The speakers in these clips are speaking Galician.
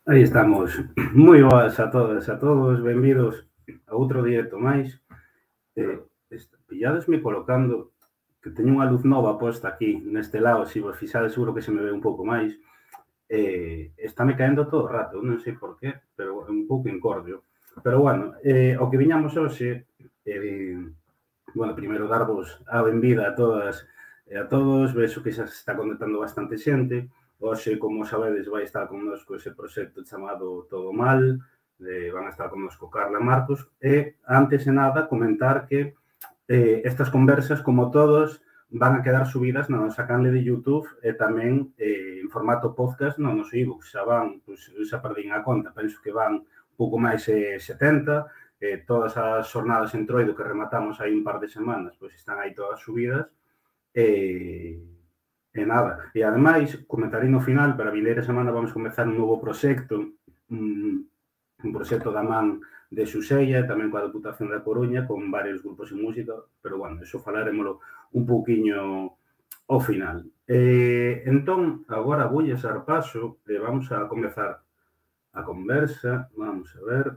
Aí estamos. Moi boas a todas e a todos, benvidos a outro directo máis. Pilladesme colocando que teño unha luz nova posta aquí neste lado, se vos fixades seguro que se me ve un pouco máis. Estáme caendo todo o rato, non sei por qué, pero é un pouco incordio. Pero bueno, o que viñamos hoxe, primeiro darvos a benvida a todas e a todos, vexo que xa se está conectando bastante xente. Hoxe, como sabedes, vai estar connosco ese proxecto chamado Todo Mal, van a estar connosco Carla e Marcos, e antes de nada comentar que estas conversas, como todos, van a quedar subidas na nosa canle de YouTube e tamén en formato podcast no noso ebook. Xa van, xa perdín a conta, penso que van un pouco máis 70, todas as xornadas en Troido que rematamos hai un par de semanas, pois están aí todas subidas. E nada, e ademais, comentarei no final, para a vindeira semana vamos comezar un novo proxecto, un proxecto da man de Xusella, tamén coa Deputación da Coruña, con varios grupos de música, pero, bueno, eso falaremoslo un pouquiño ao final. Entón, agora vou dar paso e vamos a comezar a conversa. Vamos a ver.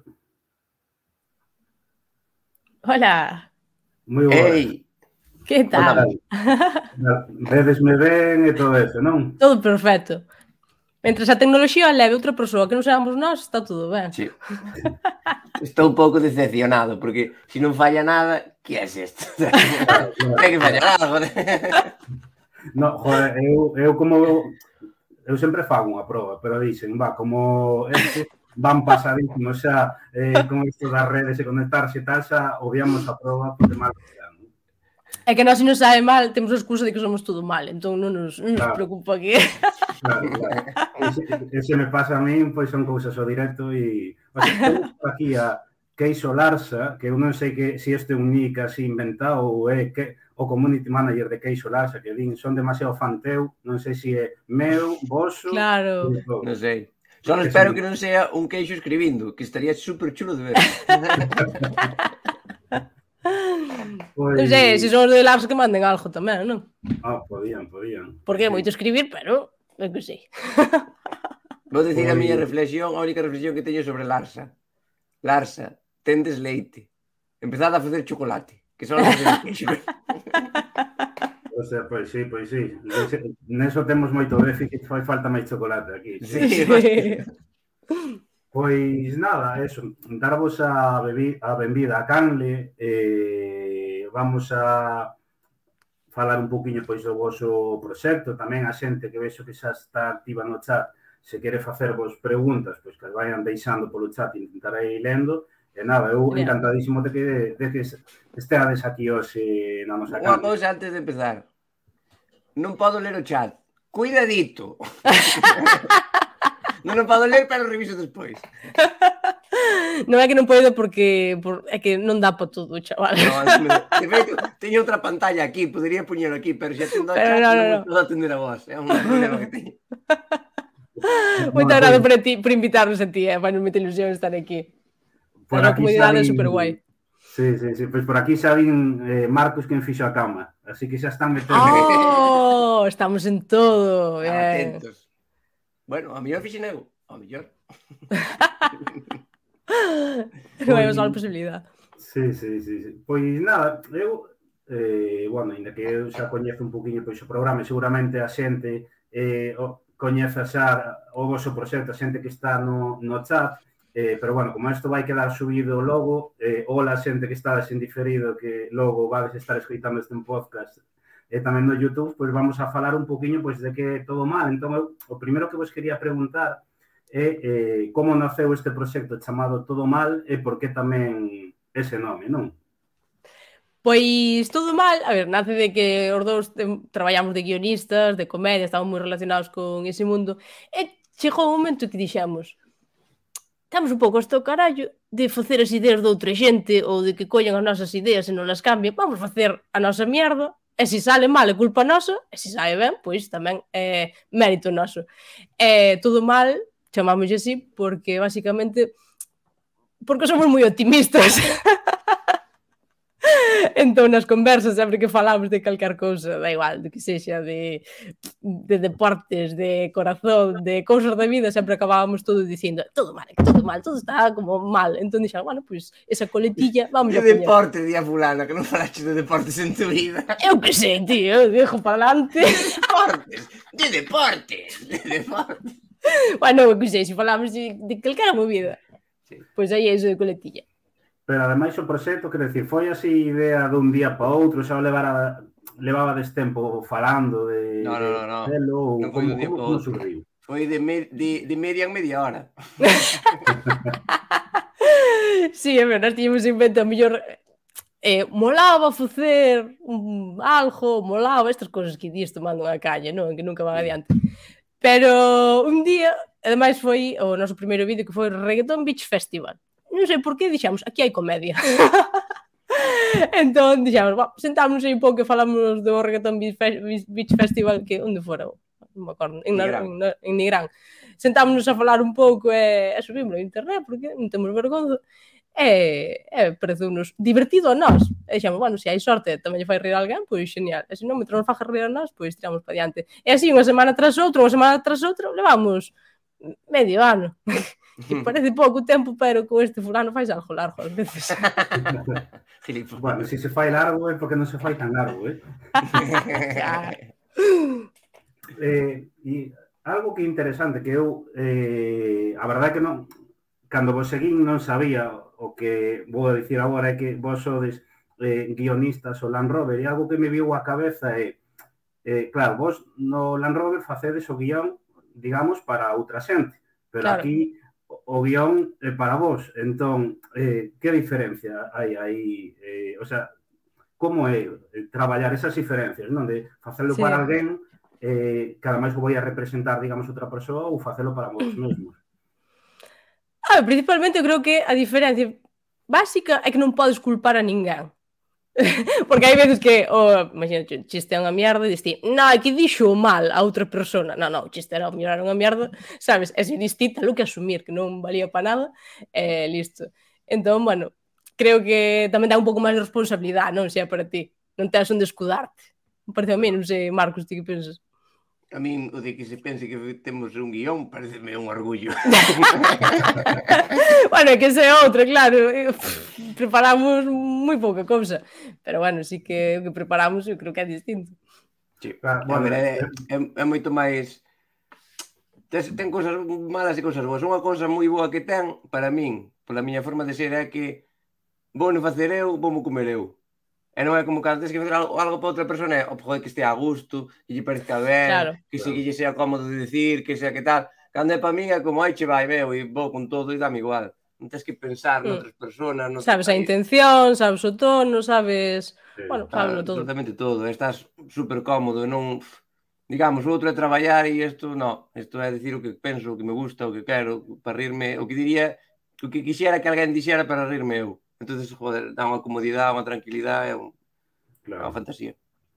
Hola. Moi boa. Ei. Que tal? Vedesme ben e todo eso, non? Todo perfecto. Mentres a tecnoloxía leve outra persoa que non seamos nós, está todo ben. Sí. Estou un pouco decepcionado, porque se non falla nada, que é isto? Ten que fallar nada, joder. No, joder, eu como... Eu sempre fago unha proba, pero dicen, como este van pasadísimos xa con isto das redes e conectarse e tal, xa obviamos a proba porque mal quedan. É que nós se nos sabe mal, temos a excusa de que somos todo mal, entón non nos preocupa que... Claro. E se me pasa a min, pois son cousas ao directo e... O sea, temos aquí a Queixo Larsa, que eu non sei que se este é un nick así inventado ou é que o community manager de Queixo Larsa, que din, son demasiado fan teu, non sei se é meu, vosso... Claro. Non sei. Só espero que non sea un queixo escribindo, que estaría super chulo de ver. Non sei, se son os de Labs que manden algo tamén, non? Podían. Porque é moito escribir, pero é que sei. Vou dicir a miña reflexión, a única reflexión que teño sobre Larsa. Larsa, tendes leite. Empezad a facer chocolate, que son as facer queixo. O sea, pois sí. Neso temos moito déficit, fai falta máis chocolate aquí. Sí. Pois nada, eso, darvos a benvida a canle, vamos a falar un pouquiño pois do voso proxecto, tamén a xente que vexo que xa está activa no chat, se quere facervos preguntas, pois que as vayan deixando polo chat e intentarei lendo, e nada, eu encantadísimo de que esteades aquí hoxe na nosa canle. Unha cousa antes de empezar, non podo ler o chat, cuidadito. Non podo ler, pero reviso despois. Non é que non podo porque é que non dá para todo, chaval. De feito, teño outra pantalla aquí, podería poñelo aquí, pero xa tendo a chat non podo atender a vos. É un problema que teño. Moita gracia por invitarnos a ti, vai nos meter ilusión estar aquí. Por a comunidade é super guai. Sí, pois por aquí xa vin Marcos quen fixo a cama, así que xa están metendo. Oh, estamos en todo. Atentos. Bueno, a mellor fixen eu, a mellor. Non hai a posibilidade. Sí. Pois nada, eu, ainda que eu xa coñezo un poquinho pois o programa, seguramente a xente coñeza xa o vosso proxecto, a xente que está no chat, pero bueno, como isto vai quedar subido logo, hola a xente que está en diferido, que logo vades estar escoitando este podcast, e tamén no YouTube, pois vamos a falar un poquinho pois de que todo mal. Entón, o primeiro que vos quería preguntar é como naceu este proxecto chamado Todo Mal e por que tamén ese nome, non? Pois todo mal, a ver, nace de que os dous traballamos de guionistas, de comedia, estamos moi relacionados con ese mundo, e chegou un momento que dixemos, estamos un pouco hasta o carallo de facer as ideas de outra xente ou de que collan as nosas ideas e non las cambien, vamos facer a nosa mierda. E se sale mal é culpa nosa, e se sale ben, pois tamén é mérito noso. Todo mal, chamámoslle así, porque basicamente, porque somos moi optimistas. Entón, nas conversas, sempre que falamos de calquer cousa, da igual, de que sexa de deportes, de corazón, de cousas da vida, sempre acabábamos todo dicindo todo mal, todo está como mal. Entón, dixan, bueno, pois, esa coletilla, vamos a De poñer. deportes, día fulana, que non falaches de deportes en tu vida. Eu que sei, tío, dejo para adelante. De deportes. Bueno, eu que sei, se falamos de calquera movida, Sí. pois aí é iso de coletilla. Pero ademais o proxecto, quero dicir, foi así idea dun día para outro, xa o levaba des tempo falando de No. Celo, ou Non foi dun día para como outro. surgiu? Foi de media en media hora. Sí, é verdade, nós tiñamos en mente a mellor molaba facer algo, molaba estas cousas que dis tomando unha calle, non? Que nunca van adiante. Pero un día, ademais foi o noso primeiro vídeo que foi Reggaeton Beach Festival. Non sei por que dixamos, aquí hai comedia. Entón dixamos, sentámonos aí un pouco e falamos do Reggaeton Beach Festival, que onde fora? Non me acordo, en Nigrán. Sentámonos a falar un pouco e subimos a internet, porque non temos vergonza. E pareceu-nos divertido a nós. E dixamos, bueno, se hai sorte tamén lle fai rir a alguén, pois xenial. E se non, mentre nos faja rir a nós, pois tiramos para diante. E así, unha semana tras outra, levamos medio ano. Que parece pouco tempo, pero con este fulano fais algo largo ás veces. Bueno, se se fai largo é porque non se fai tan largo, E algo que é interesante, que eu, a verdade que non, cando vos seguín non sabía o que vou a dicir agora, é que vos sodes guionistas o Land Rover, e algo que me viu a cabeza é, claro, vos no Land Rover facedes o guión, digamos, para outra xente, pero Claro. aquí o guión é para vos. Entón, que diferencia hai aí? O sea, como é traballar esas diferencias, non? De facelo Sí. para alguén, que ademais o vai a representar, digamos, outra persoa, ou facelo para vos mesmos. Principalmente eu creo que a diferencia básica é que non podes culpar a ninguén. Porque hai veces que, imagínate, o chiste é unha mierda e diste, non, é que dixo mal a outra persona. Non, o chiste era mirar unha mierda, sabes? E se diste, talo que asumir, que non valía para nada, e listo. Entón, bueno, creo que tamén dá un pouco máis de responsabilidade, non? Se é para ti. Non tens onde escudarte. Me parece a mí, non sei, Marcos, ti que pensas? A min, o de que se pense que temos un guión, pareceme un orgullo. Bueno, é que esa é outra, claro. Preparamos moi pouca cousa. Pero bueno, sí que o que preparamos eu creo que é distinto. Sí. Bueno, É moito máis... Ten cousas malas e cousas boas. Unha cousa moi boa que ten, para min, pola miña forma de ser, é que vou non facer eu, vou comer eu. E non é como cando tens que facer algo para outra persona, joder, que estea a gusto, que lle parezca ben, Claro. que se lle sea cómodo de decir, que sea que tal. Cando é para min é como, ai che vai, meu, e vou con todo e dame igual. Non tens que pensar noutras personas. Sabes a intención, sabes o tono, sabes... Sí. Bueno, sabes todo. Absolutamente todo. Estás super cómodo, non... Digamos, o outro é traballar e isto, non. Isto é dicir o que penso, o que me gusta, o que quero, para rirme, o que diría, o que quixera que alguén dixera para rirme eu. Entonces, joder, dá unha comodidade, unha tranquilidade, unha fantasía.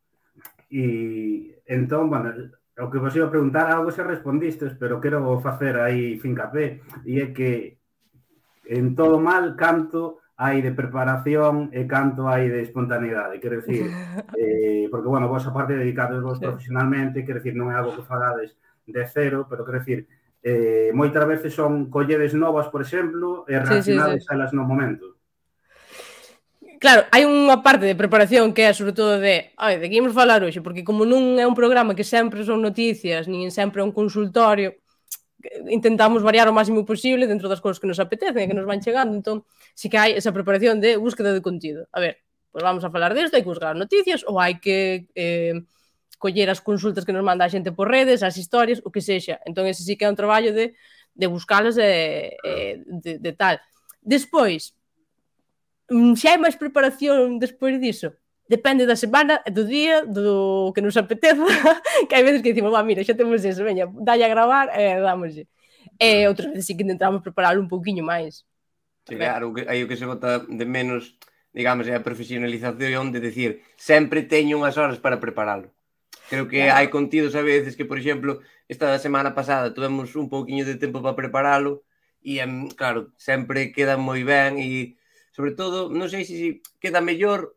E entón, bueno, o que vos iba a preguntar, algo se respondistes, pero quero facer aí fincapé, e é que en todo mal canto hai de preparación e canto hai de espontaneidade, quero dicir, porque, bueno, vos aparte dedicades vos profesionalmente, quero dicir, non é algo que falades de cero, pero quero dicir, moitas veces son colledes novas, por exemplo, e reaccionades a elas no momento. Claro, hai unha parte de preparación que é sobre todo de que íamos falar hoxe, porque como non é un programa que sempre son noticias, nin sempre é un consultorio, intentamos variar o máximo posible dentro das cousas que nos apetecen e que nos van chegando, entón sí que hai esa preparación de búsqueda de contido. A ver, pois vamos a falar disto, hai que buscar as noticias ou hai que coller as consultas que nos manda a xente por redes, as historias, o que sexa. Entón ese sí que é un traballo de buscalas de tal. Despois, se hai máis preparación despois diso, depende da semana, do día, do que nos apeteza, que hai veces que dicimos, mira, xa temos eso, veña, dalle a gravar e dámoslle. E outras veces sí que intentamos prepararlo un pouquiño máis. Sí, claro, aí o que se bota de menos, digamos, é a profesionalización de decir, sempre teño unhas horas para preparalo. Creo que hai contidos a veces que, por exemplo, esta semana pasada tuvemos un pouquiño de tempo para preparalo e, claro, sempre queda moi ben e sobre todo, non sei se queda mellor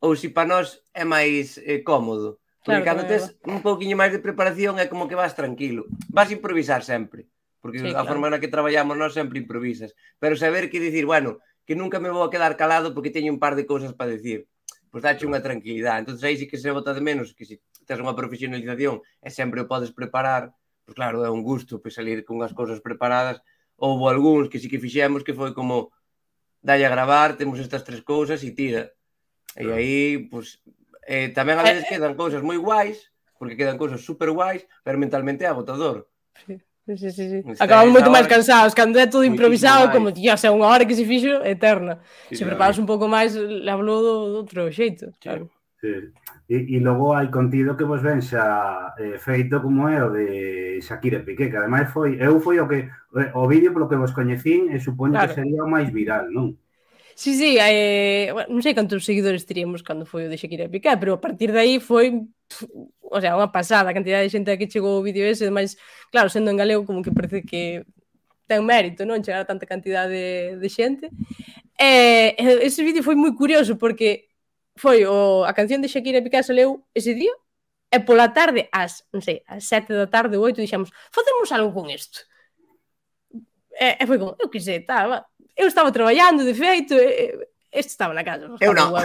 ou se para nós é máis cómodo. Porque Claro, cando tes un pouquiño máis de preparación é como que vas tranquilo. Vas a improvisar sempre. Porque Sí, a claro. forma na que traballamos nós sempre improvisas. Pero saber que dicir, bueno, que nunca me vou a quedar calado porque teño un par de cousas para decir. Pois dache unha tranquilidade. Entón aí sí que se bota de menos que se tes unha profesionalización e sempre o podes preparar, pois claro, é un gusto pois salir con as cousas preparadas. Houbo algúns que sí que fixemos que foi como dalle a gravar, temos estas 3 cousas e tira. E aí, pois, tamén a veces quedan cousas moi guais, porque quedan cousas super guais, pero mentalmente é agotador. Sí. Sí. Está Acabamos esa moito máis hora cansados, cando é todo improvisado, moitísimo como máis. tío, xa unha hora que se fixo eterna. Sí, Se sí. preparas un pouco máis, lévalo do outro xeito. Sí. Claro. Sí. E logo hai contido que vos ven xa feito como é o de Shakira e Piqué, que ademais foi o que o vídeo polo que vos coñecín e supoño Claro. que sería o máis viral, non? Sí, bueno, non sei cantos seguidores teríamos cando foi o de Shakira e Piqué, pero a partir de aí foi, o sea, unha pasada a cantidad de xente que chegou o vídeo ese, ademais, claro, sendo en galego como que parece que ten mérito, non? Chegar a tanta cantidade de xente. Ese vídeo foi moi curioso porque foi a canción de Shakira e Piqué saleu ese día e pola tarde ás 7 da tarde ou 8 dixemos, facemos algo con isto. E foi como, eu que sei, eu estaba traballando, de feito, este estaba na casa. Eu non.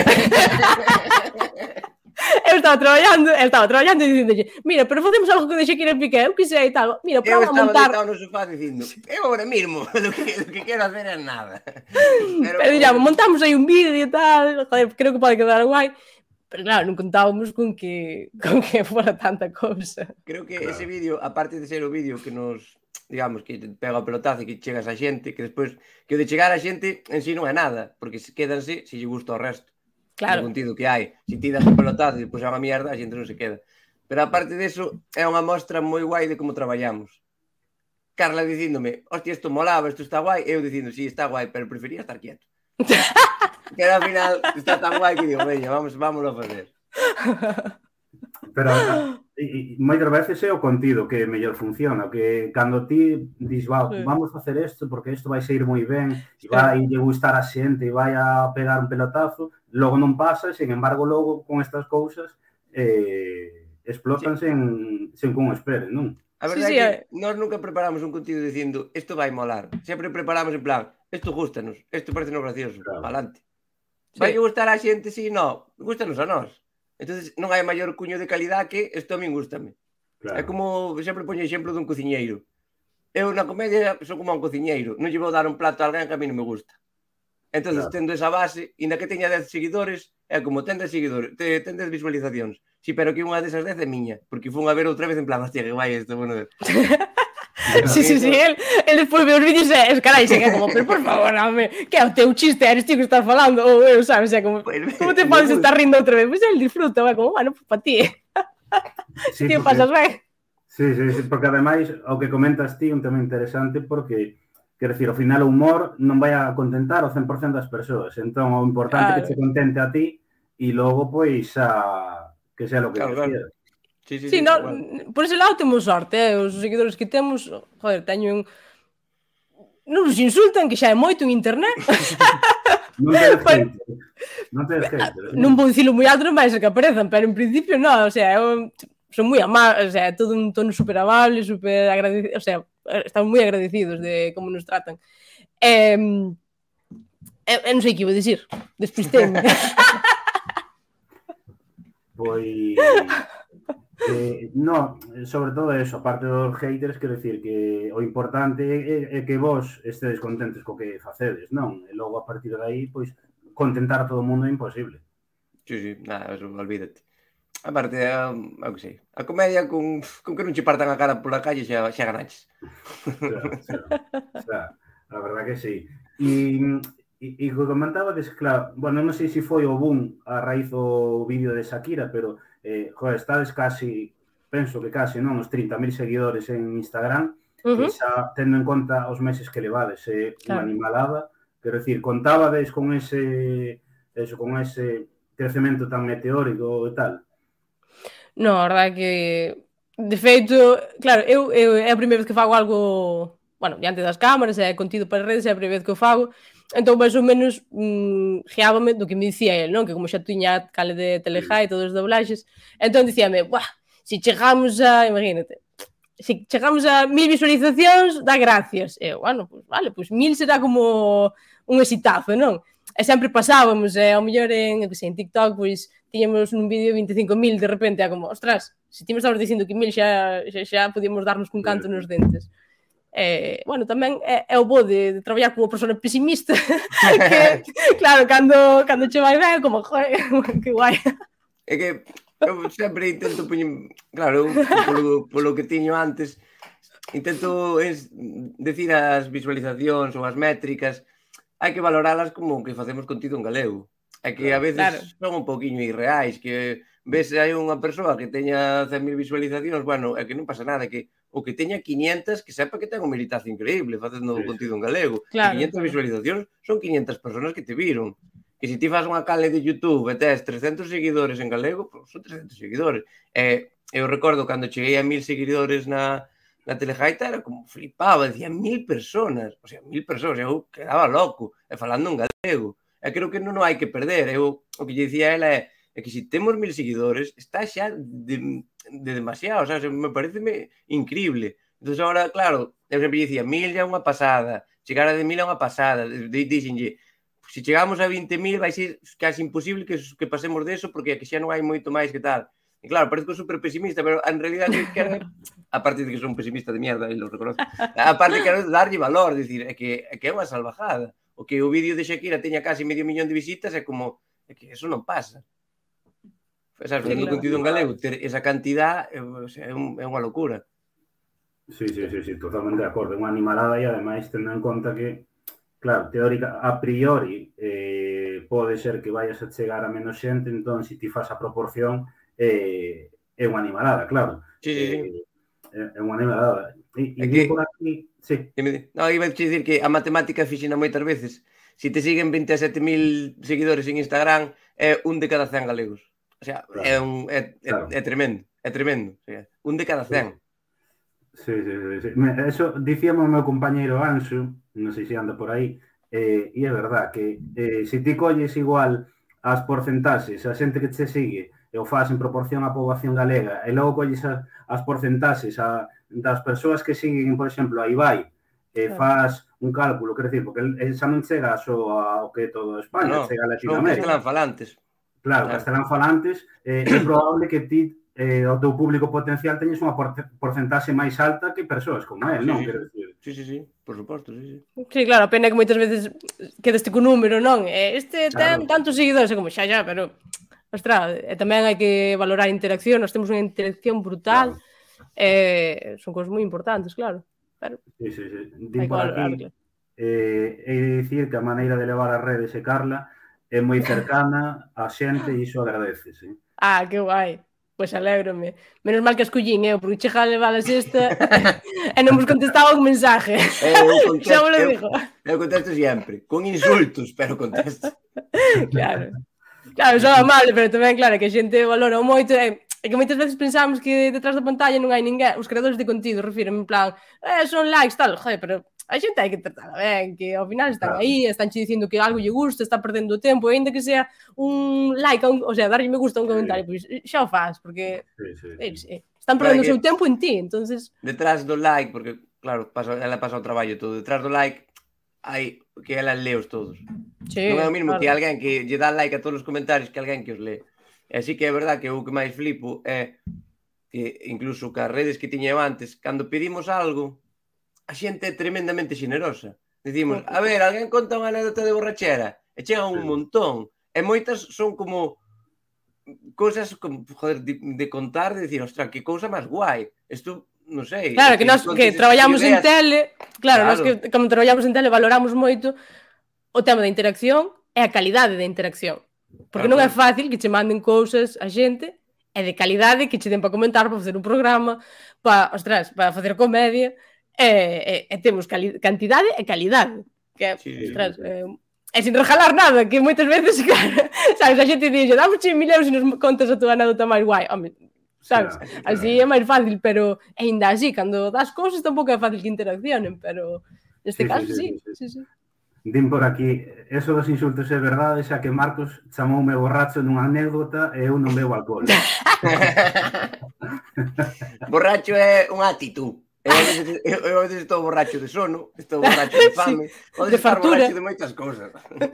Eu estaba traballando e dicíndolle, mira, pero facemos algo con Shakira e Piqué, eu que sei, tal. Mira, Eu para estaba montar... deitado no sofá dicindo, eu agora mismo, lo que quero hacer é nada. Pero digamos, montamos aí un vídeo e tal, joder, creo que pode quedar guai. Pero claro, non contábamos con que fora tanta cousa. Creo que ese vídeo, aparte de ser o vídeo que nos, digamos, que te pega o pelotazo e que chegas a xente, que despois, que o de chegar a xente en sí non é nada, porque quédanse se lle gusta o resto. Claro. O contido que hai. Se ti das o pelotazo e despois é unha mierda, a xente non se queda. Pero aparte deso, é unha mostra moi guai de como traballamos. Carla dicíndome, hostia, isto molaba, isto está guai, eu dicindo, sí, está guai, pero prefería estar quieto. Que ao final está tan guai que digo, veña, vámonos a facer. Pero moitas veces é o contido que mellor funciona, que cando ti dis, vamos facer isto porque isto vai sair moi ben, e vai lle gustar a xente e vai a pegar un pelotazo, logo non pasa, sin embargo, logo con estas cousas explotan sen que un espere, non? A verdade é que nós nunca preparamos un contido dicindo isto vai molar. Sempre preparamos en plan, isto gustanos, isto parece gracioso, pa'lante. Vai gustar a xente, si, no, gustanos a nós. Entonces non hai maior cuño de calidad que isto a min gústame. Claro. É como, sempre poño exemplo dun cociñeiro. Eu na comedia son como un cociñeiro, non lle vou dar un plato a alguén que a mí non me gusta. Entonces, tendo esa base, e na que teña 10 seguidores, é como ten 10 seguidores, ten 10 visualizacións. Sí, pero que unha desas 10 é miña, porque fun a ver outra vez en plan, hostia, que vai isto, bueno. Sí, el despois ve os vídeos e carai, se que como, pero por favor, home, que é o teu chiste, eres ti que estás falando, ou eu, sabes, é como, como te podes estar rindo outra vez? Pois el disfruta, vai como, bueno, pues para ti. Sí, ti pasas ben. Sí, porque ademais, o que comentas ti, un tema interesante, porque, quero dicir, ao final o humor non vai a contentar o 100% das persoas, entón o importante é que te contente a ti e logo, pois, que sea lo que quieras. Sí, no, por ese lado temos sorte, os seguidores que temos, joder, teño non nos insultan, que xa é moito en internet. Non te desqueites. Non vou dicilo moi alto, non vai ser que aparezan, pero en principio non, o sea, son moi amables, o sea, todo un tono super amable, super agradecido, o sea, estamos moi agradecidos de como nos tratan. Non sei que iba a dicir, despistei-me. Pois... no, sobre todo eso, aparte dos haters, quero dicir que o importante é que vos estedes contentes co que facedes, non? E logo a partir de aí, pois, contentar a todo o mundo é imposible. Sí, nada, eso, olvídate. Aparte, eu que sei, a comedia con que non che partan a cara pola calle xa ganaches. A verdad que sí. E o que comentabades, claro, bueno, non sei se foi o boom a raíz do vídeo de Shakira, pero joder, estades casi, penso que casi, non, os 30.000 seguidores en Instagram, que xa, tendo en conta os meses que levades, unha animalada, quero dicir, contábades con ese crecemento tan meteórico e tal? Non, a verdade que, de feito, claro, eu é a primeira vez que fago algo, bueno, diante das cámaras, é contido para redes, é a primeira vez que eu fago, Entón, máis ou menos, guiábame do que me dicía ele, non? Que como xa tiña cale de Telejai e todos os doblaxes, entón dicíame, buah, se chegamos a, imagínate, se chegamos a 1000 visualizacións, dá gracias. E eu, bueno, pues vale, pues 1000 será como un exitazo, non? E sempre pasábamos, ao mellor en TikTok, pois tiñamos nun vídeo 25.000, de repente, é como, ostras, se ti me estabas dicindo que 1000 xa podíamos darnos cun canto nos dentes. Bueno, tamén é o bo de traballar como persona pesimista, que, claro, cando che vai ben, como, joder, que guai. É que eu sempre intento poñer, claro, polo que tiño antes, intento decir as visualizacións ou as métricas, hai que valoralas como que facemos contido en galego. É que a veces son un poquinho irreais, que ves hai unha persoa que teña 100.000 visualizacións, bueno, é que non pasa nada, que o que teña 500, que sepa que ten un militazo increíble facendo contido en galego. Claro, 500 visualizacións son 500 personas que te viron. Que se ti faz unha canle de YouTube e tes 300 seguidores en galego, pues son 300 seguidores. Eu recordo cando cheguei a 1000 seguidores na Telegaita, era como flipaba, decía 1000 personas. O sea, 1000 personas, eu quedaba loco, e falando en galego. E creo que non hai que perder. Eu, o que lle dicía ela é que se temos 1000 seguidores, está xa de demasiado, o sea, me parece increíble. Entón, agora, claro, eu sempre dicía, 1000 é unha pasada, chegar a de 1000 é unha pasada, dixenlle, se chegamos a 20.000 vai ser casi imposible que pasemos deso, porque que xa non hai moito máis que tal. E claro, parece super pesimista, pero en realidad quero, aparte de que son pesimista de mierda, e lo reconozco, aparte quero darlle valor, decir, é que é unha salvajada. O que o vídeo de Shakira teña casi 500.000 de visitas é como, é que eso non pasa. Sabes, facendo contido en galego, ter esa cantidad é unha locura. Sí, totalmente de acordo. É unha animalada e, ademais, tendo en conta que, claro, teórica, a priori, pode ser que vayas a chegar a menos xente, entón, se ti faz a proporción, é unha animalada, claro. Sí. É unha animalada. E por aquí, sí. Non, iba a dicir que a matemática fixina moitas veces. Se te siguen 27.000 seguidores en Instagram, é 1 de cada 100 galegos. O sea, claro. É tremendo, é tremendo. O sea, 1 de cada 100. Sí. Eso dicíame o meu compañeiro Anxo, non sei se anda por aí, e é verdad que se ti colles igual as porcentaxes, a xente que te sigue, e o faz en proporción á poboación galega, e logo colles as porcentaxes das persoas que siguen, por exemplo, a Ibai, e faz un cálculo, quer decir, porque xa non chega só ao que é todo España, chega a Latinoamérica. Son castelanfalantes. Claro, castelanfalantes, é probable que ti, o teu público potencial, teñes unha porcentaxe máis alta que persoas como él, non? Sí, por suposto, sí. Sí, claro, a pena que moitas veces quedaste co número, non? Este ten tantos seguidores, como xa, pero, ostras, tamén hai que valorar a interacción, nós temos unha interacción brutal, son cousas moi importantes, claro. Sí. Din por aquí, é dicir que a maneira de levar as redes e Carla é moi cercana a xente e iso agradecese. Ah, que guai. Pois alégrome. Menos mal que escollín, porque chega a levar a sexta e non vos contestaba un mensaje. Xa vos lo digo. Eu contesto sempre, con insultos, pero contesto. Claro, son amable, pero tamén, claro, que a xente valora moito. É que moitas veces pensamos que detrás da pantalla non hai ninguén. Os creadores de contido, refiro, en plan, son likes, tal, joder, pero a xente hai que tratar ben, que ao final están aí, están che dicindo que algo lle gusta, está perdendo o tempo, ainda que sea un like, o sea, darlle me gusta a un comentario, pois xa o faz, porque están perdendo o seu tempo en ti, entonces... Detrás do like, porque, claro, ela pasa o traballo todo, detrás do like hai que ela leos todos. Non é o mismo que alguén que lle dá like a todos os comentarios que alguén que os lee. E así que é verdad que o que máis flipo é que incluso que as redes que tiña antes, cando pedimos algo, a xente é tremendamente xenerosa. Dicimos, a ver, alguén conta unha anécdota de borrachera? E chegan un montón. E moitas son como cousas de contar, de dicir, ostras, que cousa máis guai. Isto, non sei. Claro, que nós que traballamos en tele, claro, nós que como traballamos en tele valoramos moito o tema da interacción e a calidade da interacción. Porque non é fácil que che manden cousas a xente e de calidade que che den para comentar, para facer un programa, para facer comedia. E temos cantidade e calidade, que é sin regalar nada, que moitas veces, claro, sabes, a xente dixe, damos 100.000 euros e nos contas a tua anécdota máis guai, home, sabes, así é máis fácil, pero ainda así, cando das cousas tampouco é fácil que interaccionen, pero neste caso sí. Din por aquí, eso dos insultos é verdade, xa que Marcos chamoume borracho nunha anécdota e eu non bebo alcohol. Borracho é unha actitud. Eu a veces estou borracho de sono, estou borracho de fame, podes estar borracho de moitas cousas.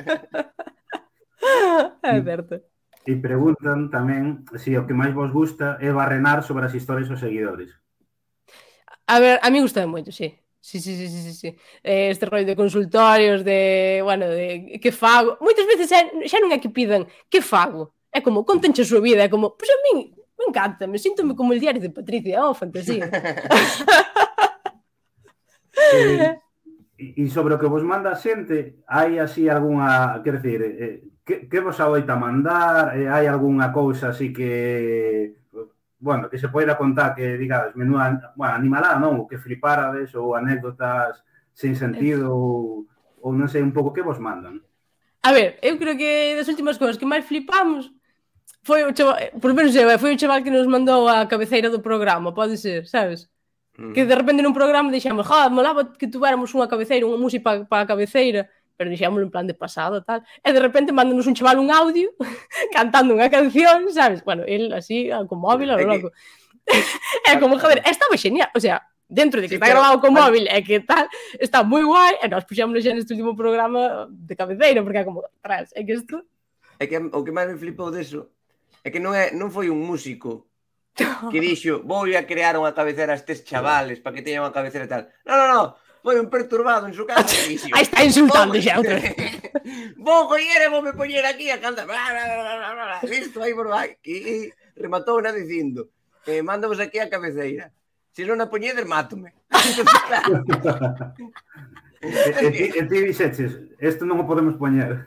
É certo. E preguntan tamén se o que máis vos gusta é barrenar sobre as historias dos seguidores. A ver, a mí gusta moito, sí. Sí. Este rollo de consultorios, bueno, de que fago. Moitas veces xa non é que pidan que fago. É como, contenche a súa vida. É como, pois a min me encanta, me síntome como el diario de Patricia. Oh, fantasía. E sobre o que vos manda a xente, hai así algunha, quer decir, que vos adoita mandar? Hai algunha cousa así que... Bueno, que se poida contar que digades, menuda, bueno, animalada non, ou que fliparades, ou anécdotas sin sentido, ou non sei un pouco que vos mandan. A ver, eu creo que das últimas cousas que máis flipamos foi o chaval, por menos foi o chaval que nos mandou a cabeceira do programa, pode ser, sabes? Que de repente nun programa dixemos, molaba que tuviéramos unha cabeceira, unha música para a cabeceira, pero dixémoslo en plan de pasado, tal, e de repente mándanos un chaval un audio cantando unha canción, sabes? Bueno, él así, con móvil, a lo loco. É como, joder, estaba genial, o sea, dentro de que está grabado con móvil e que tal, está moi guai, e nós puxémoslo xa neste último programa de cabeceira, porque é como, atrás, é que isto... É que o que máis me flipou deso é que non foi un músico que dixo, vou a crear unha cabeceira a estes chavales para que teñan unha cabeceira e tal. Non. Foi un perturbado en su casa que dixo. Aí está insultando xa outra vez. Vou coller e vou me poñer aquí a cantar. Listo, aí por aí. E rematou na dicindo, mándavos aquí a cabeceira. Se non a poñedes, mátome. E ti dixeches, isto non o podemos poñer.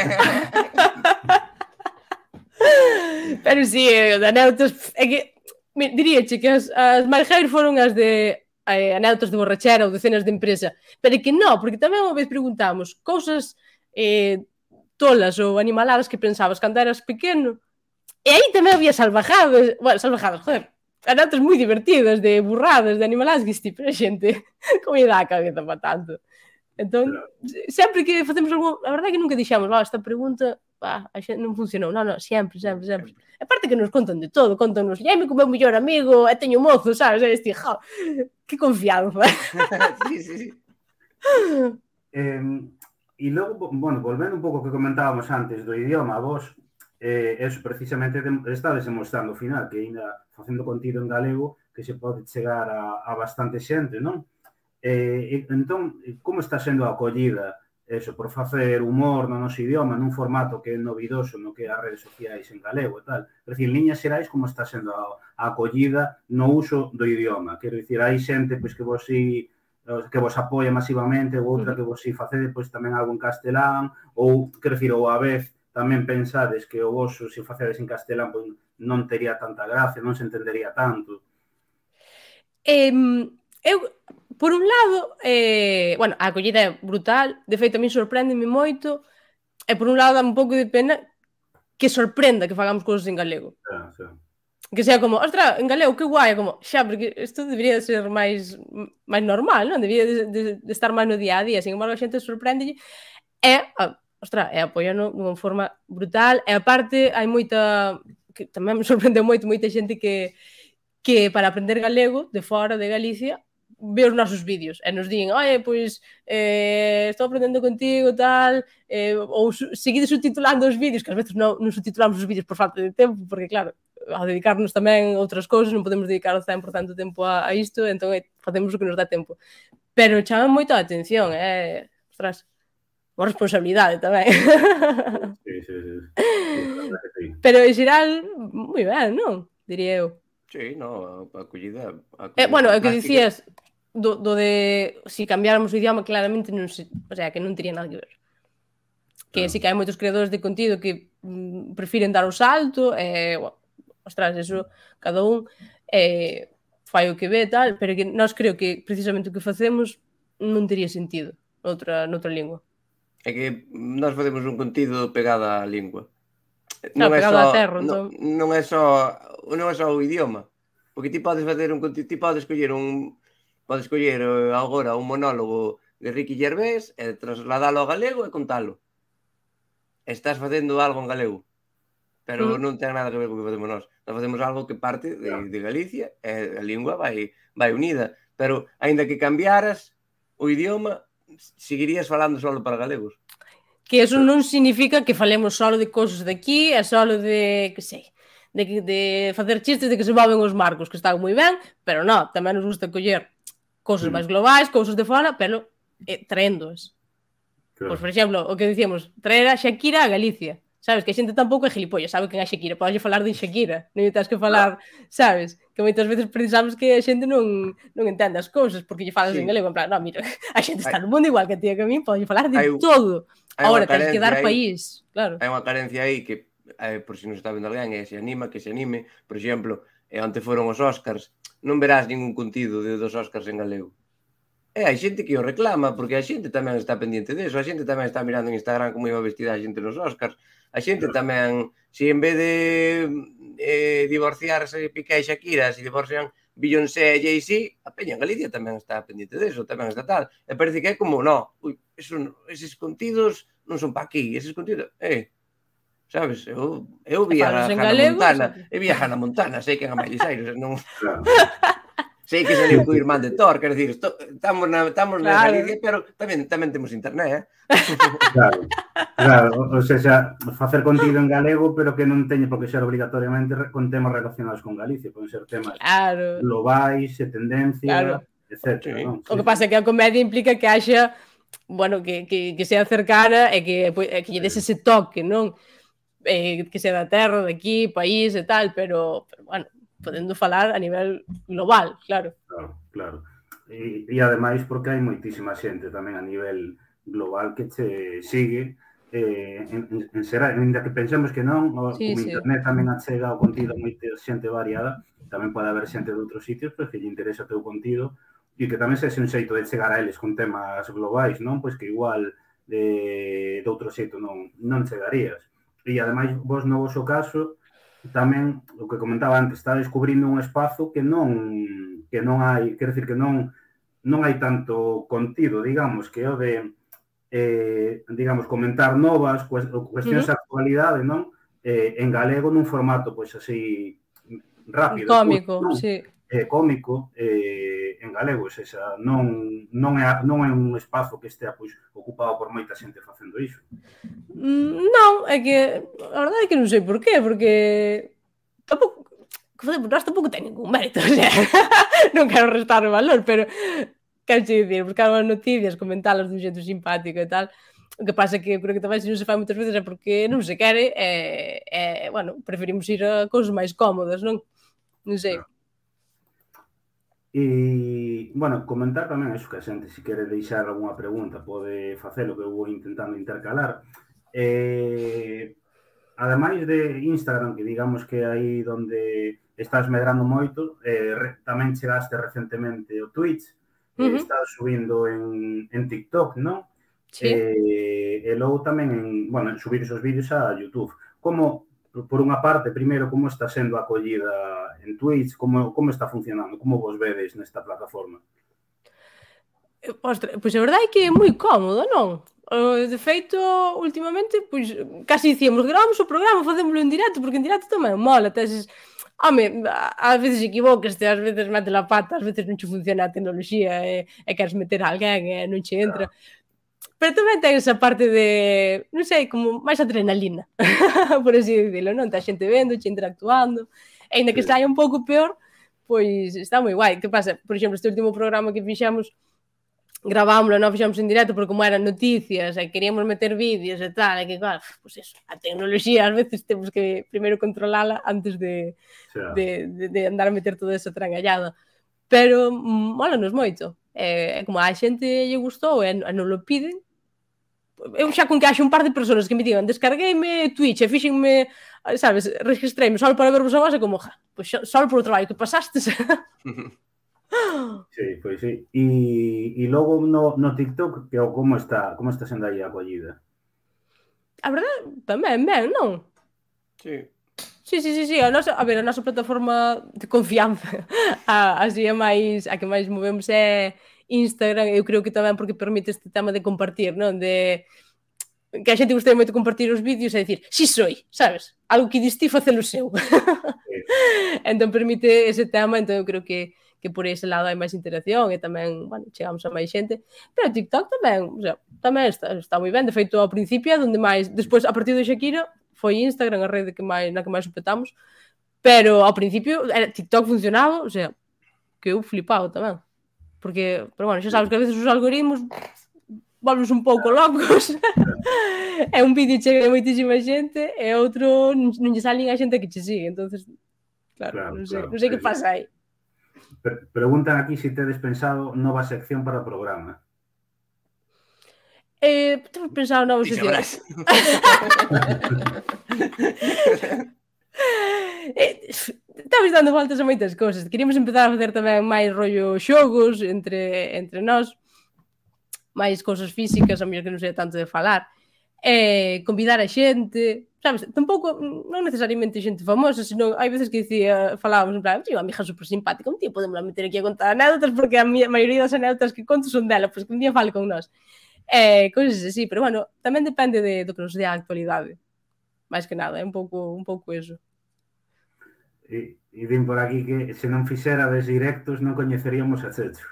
Pero si, de anécdotas, é que diríache que as máis heavy foron as de anécdotas de borrachera ou de cenas de empresa, pero é que non, porque tamén unha vez preguntamos cousas tolas ou animaladas que pensabas cando eras pequeno, e aí tamén había salvajadas, joder, anécdotas moi divertidas, de burradas, de animaladas, que tipo, a xente, como lle dá a cabeza para tanto. Entón, sempre que facemos algo, a verdade é que nunca dixamos, esta pregunta, a xente non funcionou, non, sempre. Aparte que nos contan de todo, contanos, me comeu o mellor amigo, e teño mozo, sabes, que confianza. Sí. E logo, bueno, volvendo un pouco que comentábamos antes do idioma, vos, eso precisamente estades demostrando ao final, que ainda facendo contido en galego, que se pode chegar a bastante xente, non? Entón, como está sendo a acollida eso, por facer humor no noso idioma nun formato que é novidoso no que as redes sociais en galego e tal? Quer dicir, en liñas xerais, como está sendo a acollida no uso do idioma? Quero dicir, hai xente pois, que vos apoia masivamente, ou outra que vos facede pois, tamén algo en castelán, ou, quero dicir, ou a vez tamén pensades que o vosso, se facedes en castelán, pois non tería tanta gracia, non se entendería tanto. Eu, por un lado, bueno, a acollida é brutal, de feito a mí sorpréndeme moito, e por un lado dá un pouco de pena que sorprenda que fagamos cousas en galego. Sí. Que sea como, ostras, en galego, que guai, como, xa, porque isto debería ser máis normal, non? Debería de estar máis no día a día, sin embargo a xente sorprende e, ostras, apoiano dunha forma brutal, e aparte hai moita, que tamén me sorprendeu moita xente que para aprender galego de fora de Galicia ve os nosos vídeos e nos din, pois estou aprendendo contigo, tal, ou seguide subtitulando os vídeos, que ás veces non subtitulamos os vídeos por falta de tempo, porque claro, ao dedicarnos tamén a outras cousas non podemos dedicar o 100% do tempo a isto, entón facemos o que nos dá tempo. Pero chama moito a atención, ostras, unha responsabilidade tamén. Sí. Pero en xeral, moi ben, non? Diría eu. Sí, no, a acollida... Bueno, é que dicías do de si cambiáramos o idioma, claramente non se, o sea, que non teria nada que ver. Que si que hai moitos creadores de contido que prefiren dar o salto, bueno, ostras, eso, cada un fai o que ve, tal, pero que nós creo que precisamente o que facemos non teria sentido noutra lingua. É que nós facemos un contido pegado á lingua. Pegado á terra, entón. Non é só o idioma, porque ti podes facer un contido, ti podes coller agora un monólogo de Ricky Gervais e trasladalo ao galego e contalo. Estás facendo algo en galego, pero non ten nada que ver co que facemos nós. Nós facemos algo que parte de Galicia e a lingua vai unida. Pero, aínda que cambiaras o idioma, seguirías falando solo para galegos. Que eso non significa que falemos solo de cousas de aquí e solo de, que sei, de facer chistes de que se moven os marcos, que están moi ben, pero non, tamén nos gusta coller cousas máis globais, cousas de fora, pero traéndoas. Pois, por exemplo, o que dicíamos, traer a Shakira a Galicia. Sabes, que a xente tampouco é gilipollas, sabe quen é Shakira, pode falar de Shakira, non tens que falar, sabes, que moitas veces precisamos que a xente non entenda as cousas, porque lle falas en galego, en plan, non, mira, a xente está no mundo igual que a ti e que a mí, pode falar de todo. Agora, tens que dar país, claro. Hai unha carencia aí que, por si non está vendo alguén, que se anime, por exemplo, onte foron os Óscars, non verás ningún contido dos Óscars en galego. E hai xente que o reclama, porque a xente tamén está pendiente deso, a xente tamén está mirando en Instagram como iba vestida a xente nos Óscars, a xente tamén, se en vez de divorciarse Piqué e Shakira, se divorcian Beyoncé e Jay-Z, a peña en Galicia tamén está pendiente deso, tamén está tal. E parece que é como, no, eses contidos non son pa aquí, eses contidos, sabes, eu vi a Hannah Montana, sei que é a Miley Cyrus, non... Sei que saliu co irmán de Thor, quero dicir, estamos na Galicia, pero tamén temos internet, Claro, ou seja, facer contido en galego, pero que non teña por que ser obrigatoriamente con temas relacionados con Galicia, poden ser temas globais, tendencia, etc. O que pasa é que a comedia implica que haxa, bueno, que sea cercana e que lle des ese toque, non? Que sea da terra, de aquí, país e tal, pero bueno, podendo falar a nivel global, claro. Claro. E ademais porque hai moitísima xente tamén a nivel global que che sigue en ser, ainda que pensemos que non, como internet tamén achega o contido a moita xente variada, tamén pode haber xente de outros sitios que lle interesa o teu contido e que tamén sexe un xeito de chegar a eles con temas globais, non? Pois que igual de outro xeito non chegarías. E ademais, vos no vosso caso, tamén, o que comentaba antes, está descubrindo un espazo que non hai, quero dicir que non hai tanto contido, digamos, que o de, digamos, comentar novas cuestións de actualidade, non? En galego nun formato, pois, así, rápido. Cómico, sí. Cómico, en galego, xa, non é un espazo que estea, pois, ocupado por moita xente facendo iso. Non, é que a verdade é que non sei por qué, porque tampouco, nós tampouco ten ningún mérito, o sea, non quero restar o valor, pero quero dicir, buscar as noticias, comentalas dun xeito simpático e tal. O que pasa é que creo que tamén se non se fai moitas veces é porque non se quere e bueno, preferimos ir a cousas máis cómodas, non? Non sei. E, bueno, comentar tamén iso que a xente, se quere deixar algunha pregunta, pode facelo, que eu vou intentando intercalar. Ademais de Instagram, que digamos que aí onde estás medrando moito, tamén chegaste recentemente ao Twitch, estás subindo en TikTok, non? Sí. E logo tamén, bueno, subir esos vídeos a YouTube. Como, por unha parte, primeiro, como está sendo a acollida en Twitch, como está funcionando, como vos vedes nesta plataforma? Ostra, pois a verdade é que é moi cómodo, non? De feito, últimamente, pois, casi dicíamos, gravamos o programa, facémoslo en directo, porque en directo tamén mola, teses... Home, ás veces equivocaste, ás veces mete la pata, ás veces non che funciona a tecnoloxía e queres meter a alguén e non che entra. Pero tamén ten esa parte de, non sei, como máis adrenalina, por así dicirlo, non? Tá xente vendo, xe interactuando, e ainda que saia un pouco peor, pois está moi guai. Que pasa? Por exemplo, este último programa que fixamos, gravámoslo, non fixamos en directo, porque como eran noticias, e queríamos meter vídeos e tal, e que, claro, pois eso, a tecnoloxía, ás veces temos que primeiro controlala antes de andar a meter toda esa trangallada. Pero mólanos moito. É como a xente lle gustou e non lo piden. Eu xa con que haxe un par de persoas que me digan descargueime Twitch e fixenme, sabes, registreime só para vervos a vos, e como, pois só por o traballo que pasastes. Sí, pois sí. E logo no TikTok, que como está sendo aí a acollida? A verdade, tamén ben, non? Sí. Sí, a nosa plataforma de confianza, así é máis, a que máis movemos é Instagram, eu creo que tamén porque permite este tema de compartir, non? De que a xente gustaría moito compartir os vídeos e dicir, si soy, sabes? Algo que distí facelo seu. Entón permite ese tema, entón eu creo que por ese lado hai máis interacción e tamén, bueno, chegamos a máis xente. Pero TikTok tamén, o sea, tamén está moi ben. De feito, ao principio é onde máis... Despois, a partir de Shakira, foi Instagram a rede na que máis supetamos. Pero ao principio, TikTok funcionaba, o sea, que eu flipaba tamén. Porque, pero bueno, xa sabes que a veces os algoritmos volves un pouco locos. É un vídeo chega de moitísima xente e outro non lle salen a xente que che sigue. Entonces, claro, non sei que pasa aí. Preguntan aquí se tedes pensado nova sección para o programa. Temos pensado novas seccións. Estamos dando voltas a moitas cousas. Queríamos empezar a facer tamén máis rollo xogos entre nós, máis cousas físicas, a mellor que non sei tanto de falar. Convidar a xente, sabes, tampouco, non necesariamente xente famosa, senón hai veces que falábamos en plan, tío, amiga super simpática, un tío podemos la meter aquí a contar anécdotas porque a maioría das anécdotas que conto son dela, pois que un día fale con nós. Cousas así, pero bueno, tamén depende do que nos dé a actualidade. máis que nada, é un pouco eso. E din por aquí que se non fixerades directos non coñeceríamos a Chechu.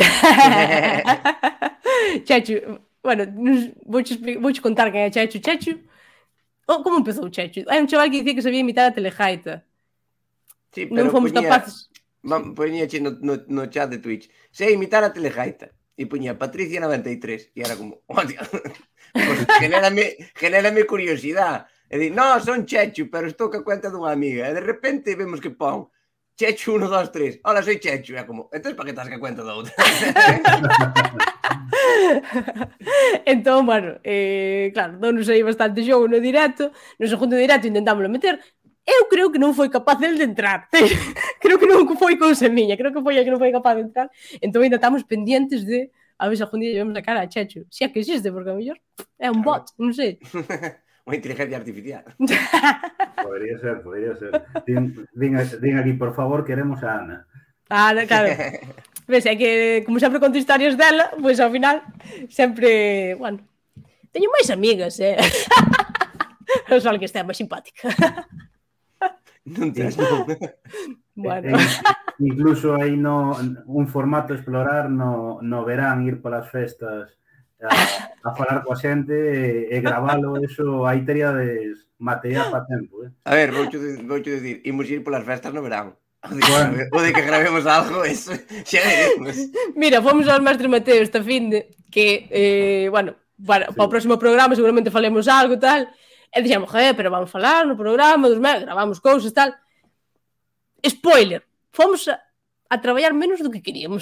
Chechu, bueno, vouche contar quen é Chechu. Chechu, como empezou Chechu? Hai un chaval que dicía que sabía imitar a Telejaita. Sí, pero non fomos capaces. Poñíache no chat de Twitch, sei imitar a Telejaita. E poñía Patricia 93. E era como, hostia, pues genérame curiosidade. E di, no, son Chechu, pero estou que cuenta dunha amiga. E de repente vemos que pon Chechu 1, 2, 3. Hola, soy Chechu. E é como, entón, para que estás que cuenta da outra? Entón, bueno, claro, donos aí bastante xogo no directo. No segundo directo intentámoslo meter. Eu creo que non foi capaz de entrar. Creo que non foi cousa miña. Creo que foi a que non foi capaz de entrar. Entón ainda estamos pendientes de a ver se algún día llevamos a cara a Chechu. Si é que existe, porque a mellor é un bot, non sei. Unha inteligencia artificial. Podría ser. Din aquí, por favor, queremos a Ana. Ana, claro. Ves, é que, como sempre conto historias dela, pois ao final, sempre, bueno, teño máis amigas, O sol que está máis simpática. Non tens nome. Bueno. Incluso aí un formato a explorar no verán, ir polas festas a falar coa xente e gravalo, eso aí teríades material para tempo. A ver, voucho dicir, imos ir polas festas no verán. O de que gravemos algo, eso xa veremos. Mira, fomos aos Mestre Mateo esta finde, que, bueno, para o próximo programa seguramente falemos algo e tal. E dixemos, pero vamos falar no programa dos meses, gravamos cousas e tal. Spoiler, fomos a traballar menos do que queríamos.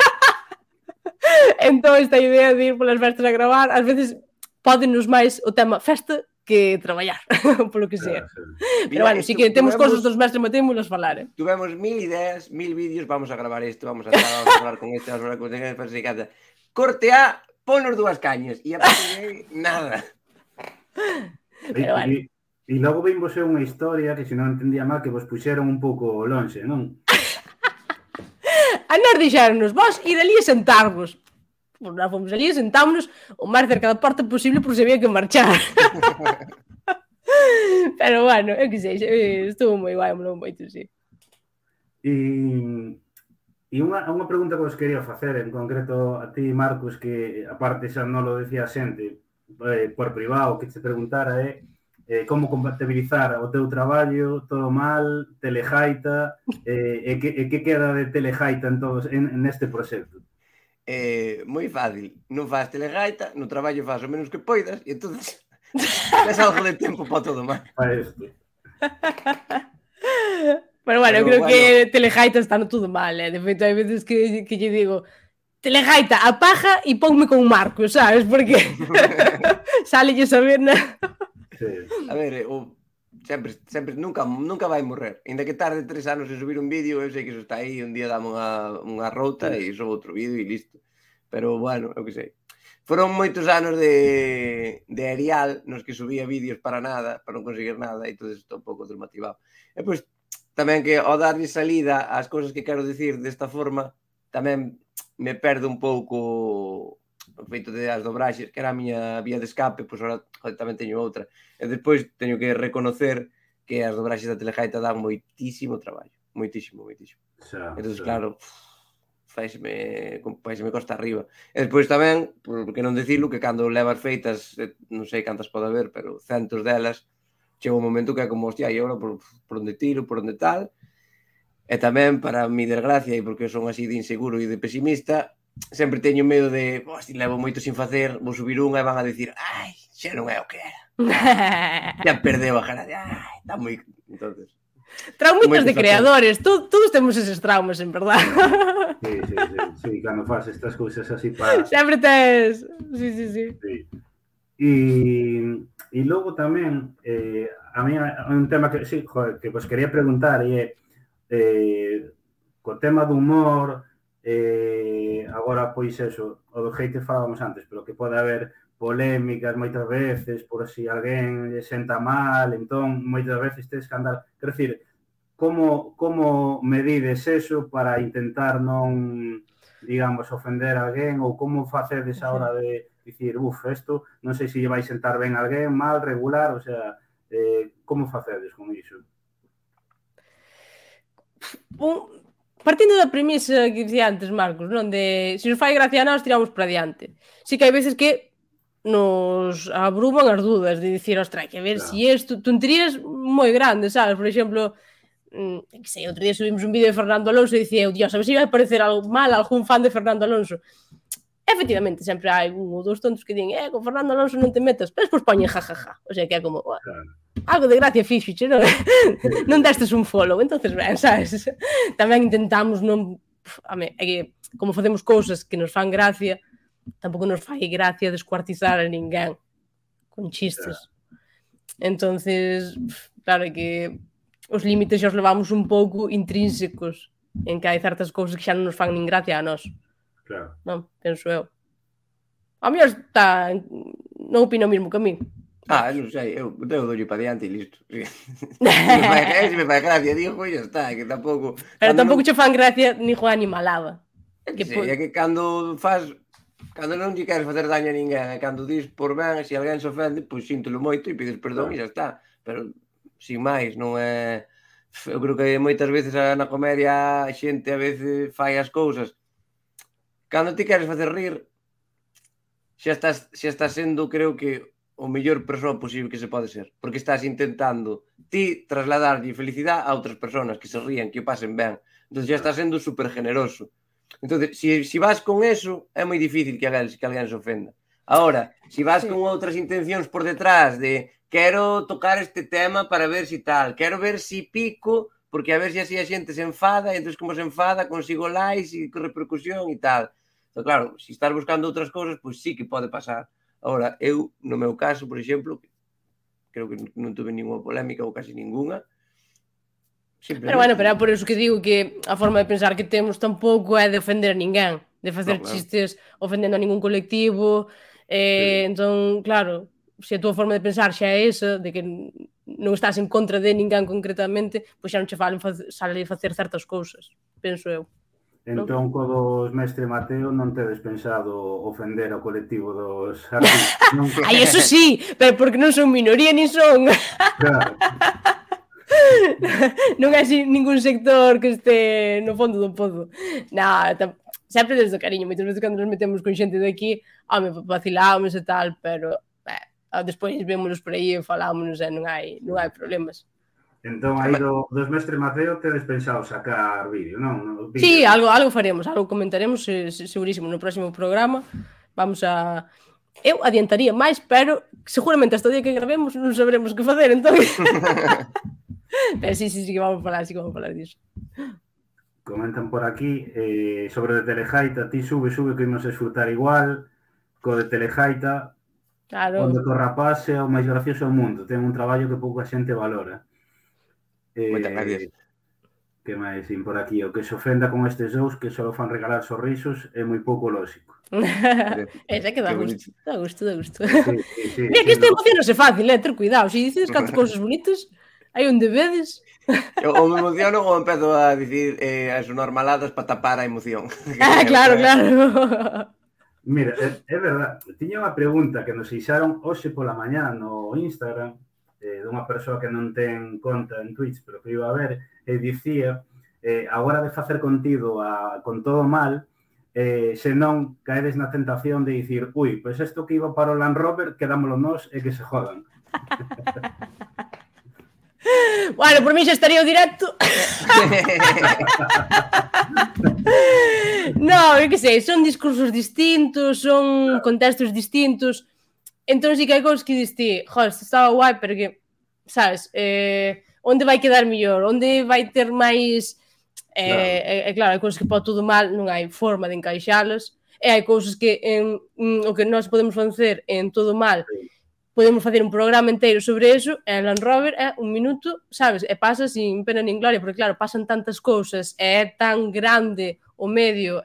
Entón, esta idea de ir polas festas a gravar, ás veces pódenos máis o tema festa que traballar, polo que sea. Pero bueno, si que temos cousas dos Mestre Mateo e las falar. Tuvemos 1000 ideas, 1000 vídeos, vamos a gravar isto, vamos a falar con este, vamos a falar con este, corte A, ponos 2 cañas, e a partir de aí, nada. Pero bueno. E logo vimos unha historia que se non entendía mal que vos puxeron un pouco lonxe, non? A nos dixeronnos, vos ir ali e sentarvos. Pues nós fomos ali e sentámonos o máis cerca da porta posible por se había que marchar. Pero bueno, eu que sei, estuvo moi guai, molou moito, sí. E unha pregunta que vos quería facer en concreto a ti, Marcos, que aparte xa non lo decía a xente por privado, que te preguntara como compatibilizar o teu traballo, todo mal, Telejaita, e que queda de Telejaita neste proxecto? Moi fácil, non faz Telejaita, no traballo faz o menos que poidas, e entón tes algo de tempo para todo mal. Para isto. Pero bueno, eu creo que Telejaita está no todo mal, de feito hai veces que lle digo Telejaita, apaga e ponme con Marcos, sabes? Porque sálelle saber Sí. A ver, sempre nunca vai morrer. Ainda que tarde 3 anos en subir un vídeo, eu sei que iso está aí, un día dame unha routa e subo outro vídeo e listo. Pero bueno, eu que sei. Foron moitos anos de Arial nos que subía vídeos para nada, para non conseguir nada, e todo estou un pouco desmotivado. E pois tamén que ao darlle salida ás cousas que quero dicir desta forma, tamén me perdo un pouco o feito de as dobraxes, que era a miña vía de escape, pois agora tamén teño outra. E despois teño que reconocer que as dobraxes da Telegaita dan moitísimo traballo, moitísimo. Entón, claro, faiseme costa arriba. E despois tamén, porque non dicilo, que cando levas feitas, non sei cantas pode haber, pero centos delas, chega un momento que é como, hostia, e agora por onde tiro, por onde tal. E tamén, para mi desgracia, e porque son así de inseguro e de pesimista, sempre teño medo de, se levo moito sin facer, vou subir unha e van a dicir, ai, xa non é o que era. Ya perdeu a gracia, ai, está moi... Entonces, traumitas de creadores, todos temos eses traumas, en verdad. Sí, cando faz estas cousas así para... Sempre tes... Sí. E logo tamén, a mí un tema que, sí, joder, que vos quería preguntar, e co tema do humor, agora, pois, eso, o do hate falábamos antes, pero que pode haber polémicas moitas veces, por si alguén lle senta mal, entón, moitas veces tedes que andar... Quero dicir, como medides eso para intentar non, digamos, ofender a alguén, ou como facedes a hora de dicir, isto, non sei se lle vai sentar ben a alguén, mal, regular, o sea, como facedes con iso? Partindo da premisa que dicía antes, Marcos, non de se nos fai gracia a nós, tiramos para diante. Si que hai veces que nos abruman as dudas de dicir, ostras, que ver si isto, tonterías moi grandes, sabes? Por exemplo, que sei, outro día subimos un vídeo de Fernando Alonso e dicía, Dios, a ver se vai parecer algo mal a algún fan de Fernando Alonso. Efectivamente, sempre hai un ou dous tontos que din, con Fernando Alonso non te metas, pero despois poñen jajaja. O sea, que é como, algo de gracia fixuche, non? Non destes un follow, entonces ben, sabes? Tamén intentamos non... Como facemos cousas que nos fan gracia, tampouco nos fai gracia descuartizar a ninguén con chistes. Entonces, claro que os límites xa os levamos un pouco intrínsecos en que hai certas cousas que xa non nos fan nin gracia a nós. Claro. Non, penso eu. A mí está... non opino o mismo que a mí. Non sei, eu dou-llo para diante e listo. Se me fai gracia, digo, ya está, que tampouco... Pero tampouco che fan gracia ni Juan ni Malada. É que cando faz... Cando non lle queres facer daño a ninguén, e cando dis por ben, se alguén se ofende, pois síntelo moito e pides perdón e xa está. Pero, sin máis, non é... Eu creo que moitas veces na comedia a xente a veces fai as cousas. Cando ti queres facer rir, xa estás sendo, creo que, o mellor persoa posible que se pode ser. Porque estás intentando ti trasladarlle felicidade a outras persoas que se rían, que o pasen ben. Entón xa estás sendo super generoso. Entón, se vas con eso, é moi difícil que alguén se ofenda. Ahora, se vas con outras intencións por detrás de quero tocar este tema para ver si tal, quero ver si pico, porque a ver se así a xente se enfada, e entón como se enfada consigo likes e repercusión e tal. Entón, claro, se estás buscando outras cousas, pois sí que pode pasar. Ahora, eu, no meu caso, por exemplo, creo que non tuve ninguna polémica ou casi ninguna. Pero bueno, pero é por eso que digo que a forma de pensar que temos tampouco é de ofender a ninguén, de facer chistes ofendendo a ningún colectivo. Entón, claro, se a túa forma de pensar xa é esa, de que non estás en contra de ninguén concretamente, pois xa non che sale facer certas cousas, penso eu. Entón, co dos Mestre Mateo, non tedes pensado ofender ao colectivo dos artistas? Ai, eso sí, pero porque non son minoría ni son... Claro. Non hai ningún sector que este no fondo do pozo. Sempre desde o cariño. Moitas veces cando nos metemos con xente de aquí, vacilámonos e tal, pero despois vémonos por aí e falámonos e non hai problemas. Entón, aí dos Mestre Mateo tedes pensado sacar vídeo, non? Sí, algo faremos, algo comentaremos segurísimo no próximo programa. Vamos a... Eu adiantaría máis, pero seguramente hasta o día que gravemos non saberemos que facer, entón... Pero sí que vamos a falar disso. Comentan por aquí sobre de Telegaita, ti sube que imos esfrutar igual, co de Telegaita, onde co rapaz é o máis gracioso do mundo, ten un traballo que pouca xente valora. Moitas gracias. Que máis sin por aquí, o que se ofenda con estes dous que só fan regalar sorrisos é moi pouco lógico. Esa que dá gusto. Mira que esta emoción non é fácil, ter cuidado, se dices cantas cousas bonitas... Aí onde vedes? Ou me emociono ou empezo a dicir as normaladas para tapar a emoción. Claro. Mira, é verdad, tiña unha pregunta que nos fixaron hoxe pola mañá no Instagram dunha persoa que non ten conta en Twitch, pero que iba a ver, e dicía a hora de facer contido con todo mal, se non caedes na tentación de dicir ui, pois isto que iba para o Land Rover, quedámoslo nós e que se jodan. Bueno, por mí xa estaría o directo. No, eu que sei, son discursos distintos, son contextos distintos. Entón sí que hai cousas que diste, joder, estaba guai, pero que, sabes, onde vai quedar mellor, onde vai ter máis... Claro, hai cousas que pode todo mal, non hai forma de encaixalas, e hai cousas que o que nós podemos facer en todo mal, podemos facer un programa inteiro sobre eso, e en Land Rover é un minuto, sabes, e pasa sin pena nin gloria, porque claro, pasan tantas cousas, e é tan grande o medio,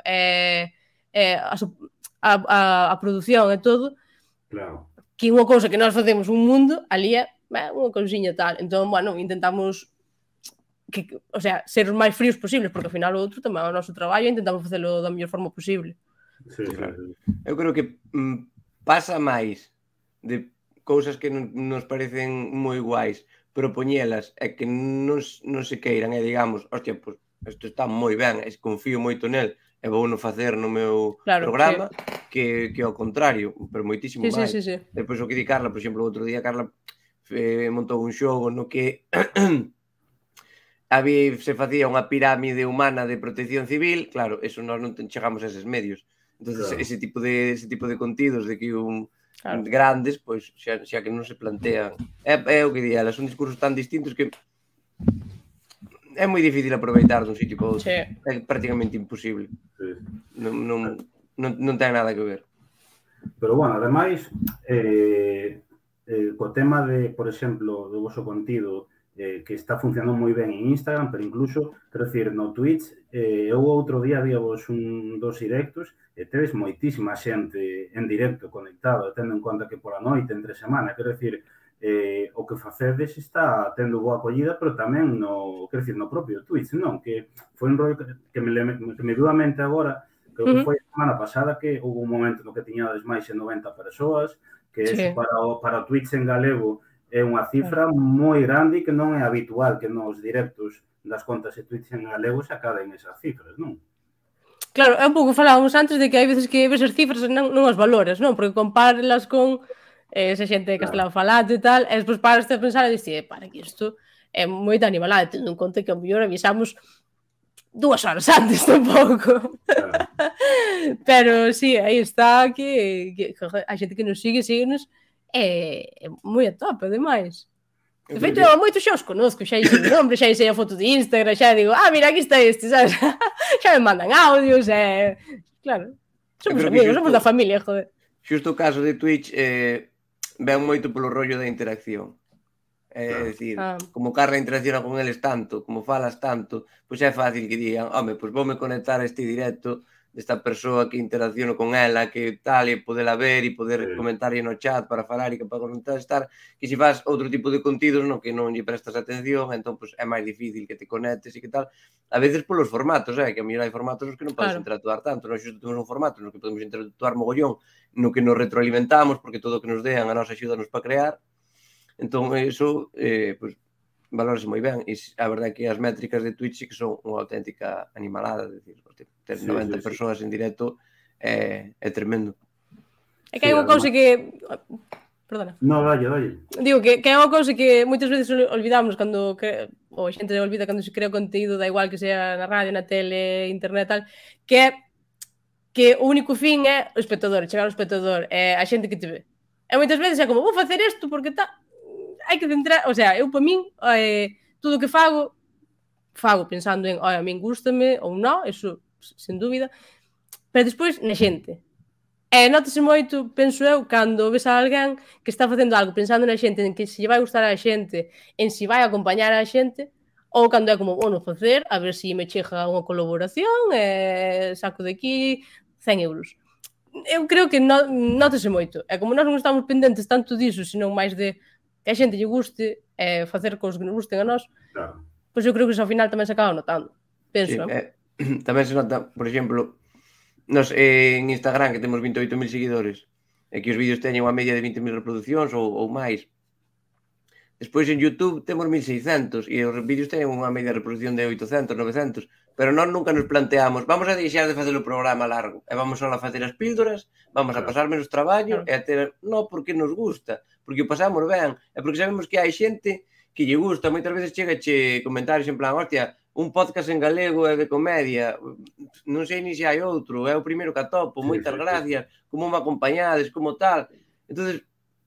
a produción e todo, Claro. Que unha cousa que nós facemos un mundo, ali é unha cousiña tal. Entón, bueno, intentamos o sea, ser os máis fríos posibles, porque ao final o outro tamén é o noso traballo e intentamos facelo da mellor forma posible. Sí, claro. Eu creo que pasa máis de cousas que nos parecen moi guais, propoñelas e que non se queiran e digamos, hostia, pues, isto está moi ben, confío moito nel e vou non facer no meu programa, que ao contrario, pero moitísimo máis. Sí. Depois o que di Carla, por exemplo, o outro día Carla montou un xogo no que se facía unha pirámide humana de protección civil, claro, eso nós non chegamos a eses medios. Entonces, claro, ese tipo de contidos de que grandes, pois xa que non se plantean. É o que di ela, son discursos tan distintos que é moi difícil aproveitar dun sitio para outro. É prácticamente imposible. Non ten nada que ver. Pero, bueno, ademais, co tema de, por exemplo, do vosso contido, que está funcionando moi ben en Instagram, pero incluso, quero dicir, no Twitch, eu outro día había vos dos directos e tedes moitísima xente en directo conectado, tendo en conta que pola noite, entre semana, quero dicir, o que facedes está tendo boa acollida, pero tamén no propio Twitch, non? Que foi un rollo que me viu a mente agora, creo que foi a semana pasada que houve un momento no que tiñades máis de 90 persoas, que eso para o Twitch en galego é unha cifra moi grande e que non é habitual que nos directos das contas de Twitch en galego se acaden esas cifras, non? Claro, é un pouco falábamos antes de que hai veces que ves as cifras e non as valores, non? Porque compárelas con esa xente de castelán falante e tal, e despois paraste a pensar e dixi, para que isto é moita animalada, tendo en conta que ao mellor avisamos 2 horas antes tampouco. Pero sí, aí está que a xente que nos síguenos é moi a top, ademais. De feito, eu moito xa os conozco, xa sei o nombre, xa sei a foto de Instagram, xa digo, mira, aquí está este, sabes? Xa me mandan audios, claro, somos amigos, somos da familia, joder. Xusto o caso de Twitch ven moito polo rollo da interacción. É dicir, como Carla interacciona con eles tanto, como falas tanto, pois é fácil que digan, home, pois voume conectar a este directo desta persoa que interacciono con ela, que tal, e podela ver e poder comentar no chat para falar e que para contestar, que se faz outro tipo de contidos no que non lle prestas atención, entón pois é máis difícil que te conectes e que tal. A veces polos formatos, que a mellor hai formatos nos que non podes interactuar tanto, nós xusto temos un formato no que podemos interactuar mogollón, no que nos retroalimentamos, porque todo o que nos dean a nos axúdanos para crear. Entón, iso, pois, valorase moi ben. E a verdade é que as métricas de Twitch sí que son unha auténtica animalada, é dicir, ter 90 persoas en directo é tremendo. É que hai unha cousa que... Perdona. No, dalle. Digo que é unha cousa que moitas veces olvidamos cando... ou a xente olvida cando se crea conteúdo, da igual que sea na radio, na tele, internet, tal, que é que o único fin é o espectador, chegar ao espectador, é a xente que te ve. E moitas veces é como, vou facer isto porque tal... hai que centrar, o sea, eu para min todo o que fago pensando en, a min gústame ou non, eso sen dúbida, pero despois na xente. E notase moito, penso eu, cando ves a alguén que está facendo algo pensando na xente, en que se lle vai gustar a xente, en se vai acompañar a xente, ou cando é como, non facer, a ver se me chega unha colaboración, saco de aquí 100 euros. Eu creo que notase moito. E como nós non estamos pendentes tanto diso, senón máis de que a xente lle guste facer cousas que nos gusten a nós, Claro. pois eu creo que iso ao final tamén se acaba notando. Penso, tamén se nota, por exemplo, nos en Instagram que temos 28.000 seguidores e que os vídeos teñen unha media de 20.000 reproduccións ou máis. Despois en YouTube temos 1.600 e os vídeos teñen unha media de reproducción de 800, 900, pero nós nunca nos planteamos vamos a deixar de facer o programa largo e vamos só a facer as píldoras, vamos a pasar menos traballo e a ter... Non, porque nos gusta, porque o pasamos ben e porque sabemos que hai xente que lle gusta. Moitas veces chegache comentarios en plan, hostia, un podcast en galego e de comedia, non sei ni se hai outro, é o primeiro que atopo, moitas gracias, como me acompañades, como tal. Entonces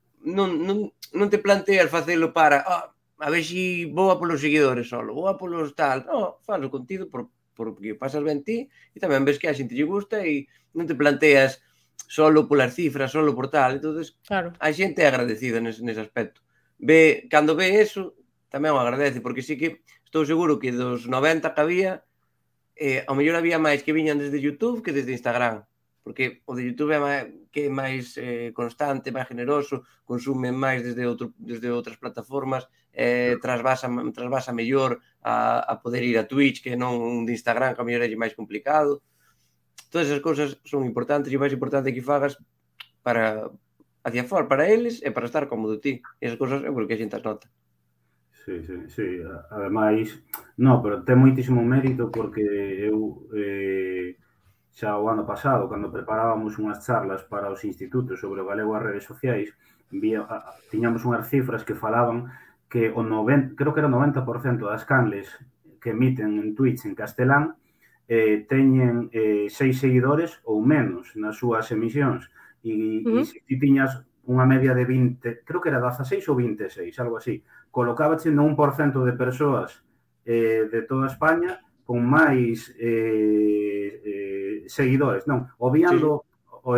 non te planteas facelo para a ver se vou a polos seguidores solo, vou a polos tal. Non, faz o contido porque pasas ben ti e tamén ves que a xente lle gusta e non te planteas solo polas cifras, solo por tal. Entonces, a xente é agradecida nese aspecto. Cando ve eso, tamén o agradece, porque sí que estou seguro que dos 90 que había, ao mellor había máis que viñan desde YouTube que desde Instagram. Porque o de YouTube é máis constante, máis generoso, consume máis desde outras plataformas, trasvasa mellor a poder ir a Twitch que non de Instagram, que a mellor é máis complicado. Todas esas cousas son importantes e o máis importante que fagas para hacia fora, para eles e para estar cómodo ti. E esas cousas é porque a xente as nota. Sí. Ademais, pero ten moitísimo mérito porque eu... xa o ano pasado, cando preparábamos unhas charlas para os institutos sobre o galego e as redes sociais, tiñamos unhas cifras que falaban que creo que era o 90% das canles que emiten en Twitch en castelán teñen 6 seguidores ou menos nas súas emisións. E se ti tiñas unha media de 20, creo que era 16 ou 26, algo así, colocábache no 1% de persoas de toda España con máis seguidores, non? Obviando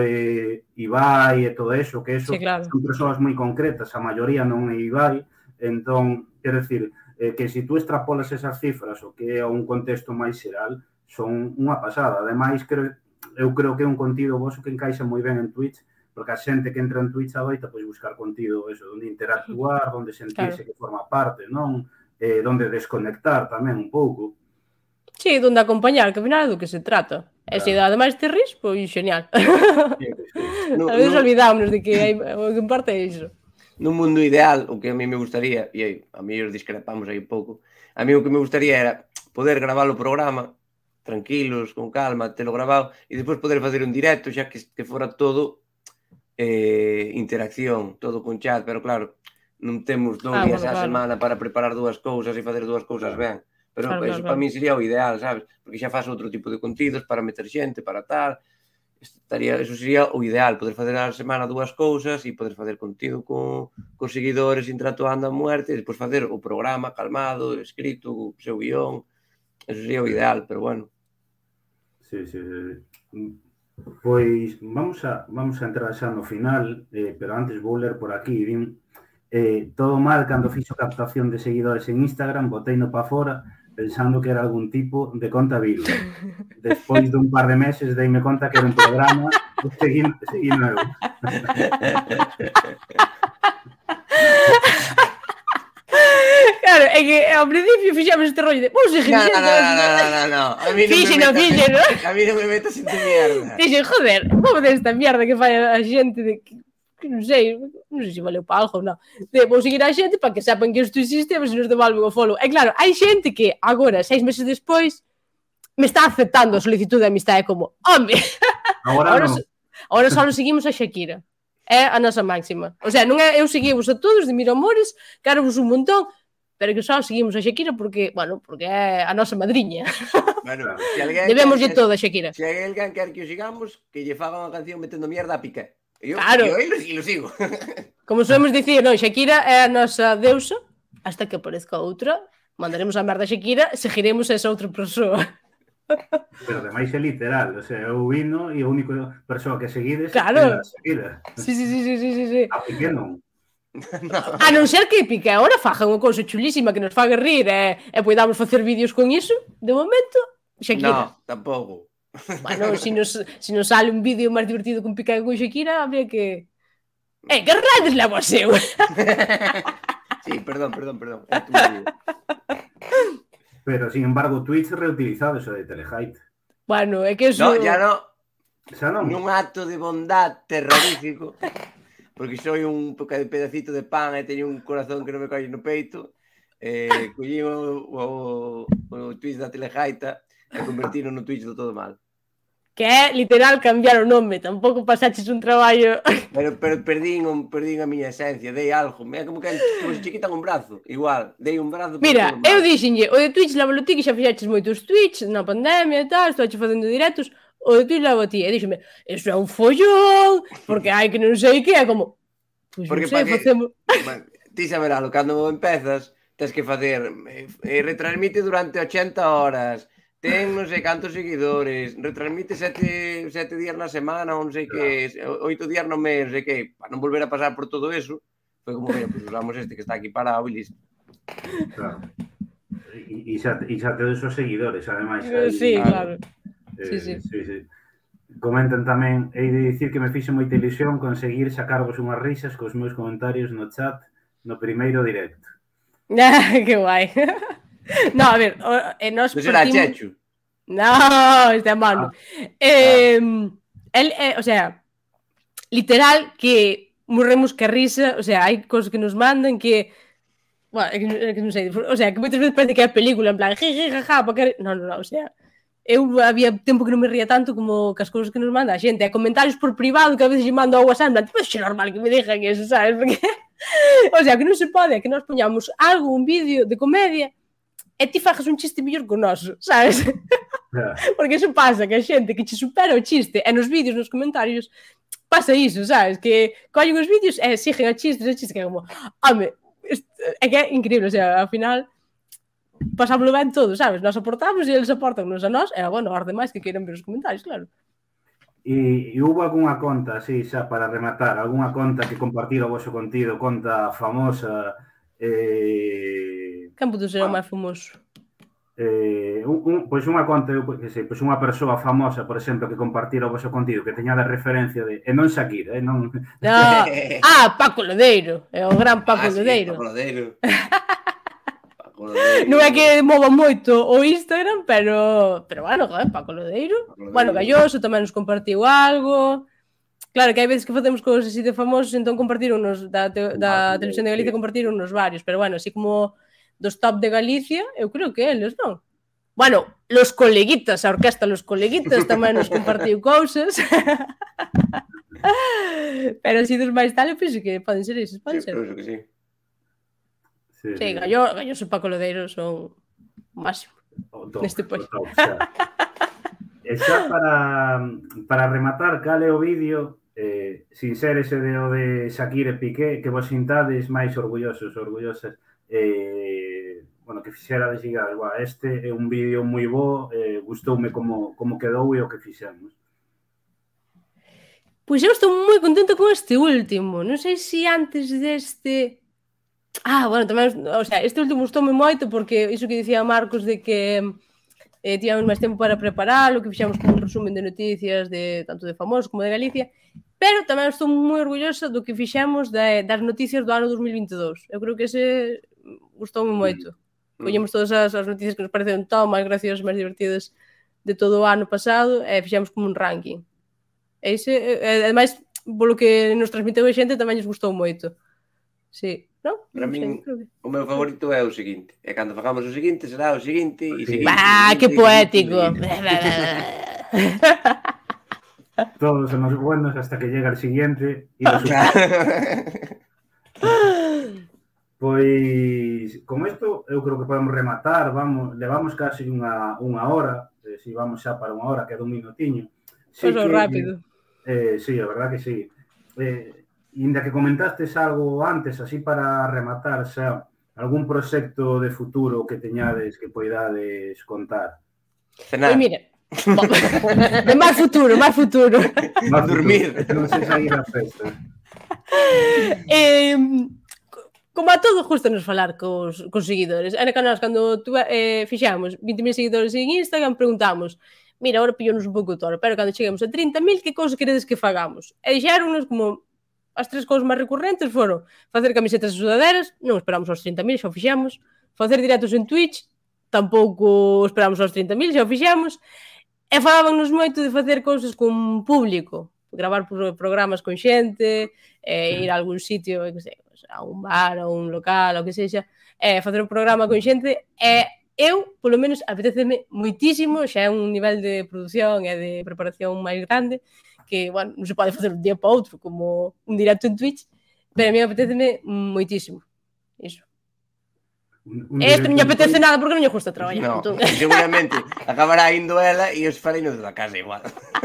Ibai e todo eso, que eso son persoas moi concretas, a maioría non é Ibai, entón, quero dicir, que se tú extrapolas esas cifras o que é un contexto máis xeral, son unha pasada. Ademais, eu creo que é un contido vosso que encaixa moi ben en Twitch, porque a xente que entra en Twitch adoita pois buscar contido eso, onde interactuar, onde sentirse que forma parte, non? Onde desconectar tamén un pouco. Sí, donde acompañar, que ao final é do que se trata. E se ademais te ris, pois genial. A veces olvidámonos de que o que importa é iso. Nun mundo ideal, o que a mí me gustaría, e a mí os discrepamos aí un pouco, a mí o que me gustaría era poder gravar o programa tranquilos, con calma, telo grabado, e despois poder facer un directo, xa que fora todo interacción, todo con chat, pero claro, non temos 2 días á semana para preparar 2 cousas e facer 2 cousas ben. Pero eso para mí sería o ideal, sabes? Porque xa faz outro tipo de contidos para meter xente, para tal. Eso sería o ideal, poder facer a semana 2 cousas e poder facer contido con seguidores interactuando a muerte e despois facer o programa calmado, escrito, o seu guión. Eso sería o ideal, pero bueno. Sí. Pois vamos a entrar xa no final, pero antes vou ler por aquí. Todo mal cando fixo captación de seguidores en Instagram, boteino pa fora, pensando que era algún tipo de conta virus. Despois dun par de meses deime conta que era un programa e seguí nuevo. Claro, é que ao principio fixamos este rollo de vou seguir xente. No. A mí non me metas en tu mierda. Dixen, joder, vou ver esta mierda que fai a xente de... que non sei se valeu para algo ou non. Vou seguir a xente para que sepan que isto existe e se nos devolven o follow. E claro, hai xente que agora, 6 meses despois, me está aceptando a solicitud de amistade como, home, agora só seguimos a Shakira. É a nosa máxima. O sea, non é eu seguimos a todos de mil amores, quero vos un montón, pero que só seguimos a Shakira porque é a nosa madriña. Bueno, debemos de todo a Shakira. Se alguén quer que o sigamos, que lle faga unha canción metendo mierda a Piqué. Claro. Eu lo sigo. Como somos dicir, non, Shakira é a nosa deusa, hasta que aparezca outra, mandaremos a merda a Shakira, seguiremos a esa outra persoa. Pero ademais é literal, o sea, eu vino e a única persoa que seguides é a Shakira. Sí. A Piqué non. A non ser que Piqué agora faja unha cousa chulísima que nos faga rir e podamos facer vídeos con iso, de momento, Shakira. No, tampouco. Bueno, si nos sale un vídeo máis divertido con Piqué con Shakira, habría que... que redes levo a seu? Sí, perdón. É tu marido. Pero, sin embargo, Twitch reutilizado eso de Telehite. Bueno, é que eso... No, ya no. Xa non? Nun acto de bondad terrorífico, porque soy un pedacito de pan e teño un corazón que non me colle no peito, collí o Twitch da Telejaita e convertino no Twitch do todo mal. Que é literal cambiar o nome, tampouco pasaches un traballo... Pero perdín a miña esencia, dei algo, é como se che quitan un brazo, igual, dei un brazo... Mira, eu dixenlle, o de Twitch lávalo ti, que xa fixaches moitos Twitch na pandemia e tal, estou facendo directos, o de Twitch lavo a ti, e díxeme, eso é un follón, porque hai que non sei que, é como, pois non sei, facemos... Ti saberalo, cando empezas, tens que facer, retransmite durante 80 horas, ten non sei cantos seguidores, retransmite 7 días na semana, non sei que, 8 días no mes, non sei que, para non volver a pasar por todo eso, foi como, mira, pues usamos este que está aquí parado e listo. Claro. E xa te dos os seguidores, ademais. Sí, claro. Sí. Comentan tamén, hei de dicir que me fixe moita ilusión conseguir sacarvos unhas risas cos meus comentarios no chat no primeiro directo. Que guai. No, a ver, nós non será Chechu? No, este é mano. O sea, literal que morremos que risa, o sea, hai cosas que nos mandan que, bueno, que non sei, o sea, que moitas veces parece que é a película, en plan, jajaja, porque... No, o sea, eu había tempo que non me ría tanto como que as cousas que nos manda a xente, e comentarios por privado que a veces lle mando ao WhatsApp, en plan, pues é normal que me dejan eso, sabes? Porque, o sea, que non se pode, que nós poñamos algo, un vídeo de comedia, e ti fajas un chiste mellor que o noso, sabes? Porque iso pasa, que a xente que che supera o chiste e nos vídeos, nos comentarios, pasa iso, sabes? Que collen os vídeos e siguen a chistes, que é como, home, é que é increíble, o sea, ao final pasámoslo ben todo, sabes? Nós aportamos e eles aportannos a nós, e, bueno, aos demais que queiran ver os comentarios, claro. E houve algunha conta, así, xa para rematar, algunha conta que compartira o vosso contido, conta famosa, Quen puto ser o máis famoso? Pois unha conta, pois unha persoa famosa, por exemplo, que compartira o vosso contido, que teña de referencia de... E non Shakira, non... Paco Lodeiro, é o gran Paco Lodeiro. Paco Lodeiro. Non é que mova moito o Instagram, pero bueno, Paco Lodeiro. Bueno, Galloso tamén nos compartiu algo. Claro, que hai veces que facemos cousas así de famosos, entón compartironos da Televisión de Galicia, compartironos varios, pero bueno, así como dos top de Galicia, eu creo que eles, non? Bueno, los coleguitas, a orquesta Los Coleguitas tamén nos compartiu cousas. Pero así dos máis tal, eu penso que poden ser eses, poden ser. Penso que sí. Sí, Galloso e Paco Lodeiro son o máximo neste país. E xa para rematar, cal é o vídeo, sin ser ese de o de Shakira e Piqué, que vos sintades máis orgullosos, orgullosas, bueno, que fixerades e digas, este é un vídeo moi bo, gustoume como quedou e o que fixemos. Pois eu estou moi contenta con este último, non sei se antes deste... bueno, tamén, o sea, este último gustoume moito porque iso que dicía Marcos de que tivemos máis tempo para preparalo, que fixemos como un resumen de noticias de tanto de famosos como de Galicia, pero tamén estou moi orgullosa do que fixemos das noticias do ano 2022. Eu creo que ese gustoume moito. Collemos todas as noticias que nos pareceron máis graciosas, máis divertidas de todo o ano pasado e fixemos como un ranking. E ese, ademais, polo que nos transmiteu a xente, tamén lles gustou moito. Sí. No? Para min, o meu favorito é o seguinte. E cando facamos o seguinte, será o seguinte e seguinte. Que poético! Todos son os buenos hasta que llega el siguiente. Pois, con isto, eu creo que podemos rematar. Levamos casi unha hora. Si vamos xa para unha hora, queda un minutiño. Pois rápido. Sí, a verdad que sí. Inda que comentastes algo antes, así para rematar xa, algún proxecto de futuro que teñades que poidades contar? Pois mira, de máis futuro. Máis dormir. Non sei sair a festa. Como a todos gusta nos falar cos seguidores. Era que nós, cando fixamos 20.000 seguidores en Instagram, preguntamos, mira, agora pillonos un pouco toro, pero cando cheguemos a 30.000, que cousa queredes que fagamos? E dixéronnos como... as 3 cousas máis recurrentes foron facer camisetas e sudaderas, non esperamos aos 30.000, xa o fixemos, facer directos en Twitch, tampouco esperamos aos 30.000, xa o fixemos, e falábamos moito de facer cousas con público, gravar programas con xente, ir a algún sitio, que sei, a un bar, a un local, o que sexa, facer un programa con xente, e eu, polo menos, apeteceme moitísimo, xa é un nivel de produción e de preparación máis grande, que, bueno, non se pode facer un día para outro, como un directo en Twitch, pero a mí apeteceme moitísimo. Iso. Isto non me apetece nada porque non lle gusta traballar. No, entón. Seguramente acabará indo ela e os farei no da casa igual.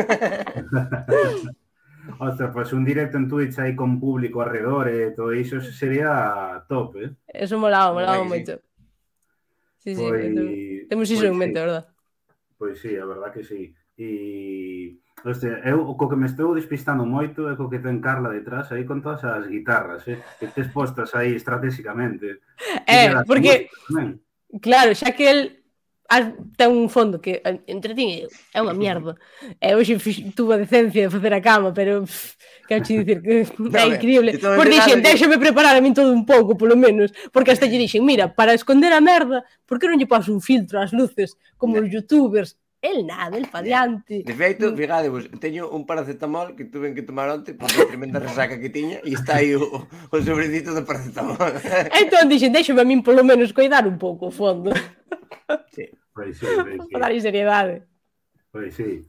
Ostras, pues un directo en Twitch aí con público alrededor e todo iso sería top, Eso molaba moito. Sí, pues, temos iso en mente, verdad? Pois sí, a verdad que sí. E eu o que me estou despistando moito é co que ten Carla detrás aí con todas as guitarras, que tes postas aí estratégicamente. Porque, claro, xa que el ten un fondo que entretiñe, é unha mierda. Hoxe tuve a decencia de facer a cama, pero quero che dicir que é increíble. Por dixen, déxame preparar a min todo un pouco, polo menos, porque hasta lle dixen, mira, para esconder a merda, por que non lle paso un filtro ás luces como os youtubers? El nada, el pa diante. De feito, fijadevos, teño un paracetamol que tuve que tomar onte por a tremenda resaca que tiña e está aí o sobrecito do paracetamol. Entón dixen, déxame a min polo menos coidar un pouco o fondo. Sí, pois sí. Para darlle seriedade. Pois sí.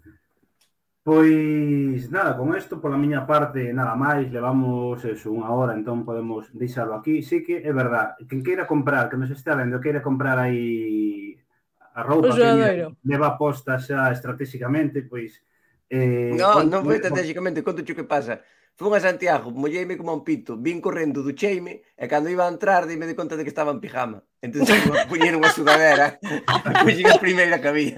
Pois nada, con isto, pola miña parte, nada máis, levamos eso, 1 hora, entón podemos deixalo aquí. Sí que é verdad, quen queira comprar, que nos está vendo, queira comprar aí a roupa que leva posta xa estratégicamente, pois... non foi estratégicamente, conto que pasa. Fun a Santiago, molleime como un pito, vin correndo, ducheime, e cando iba a entrar, dime de conta de que estaba en pijama. Entón, puñeron unha sudadera, e puxen a primeira que había.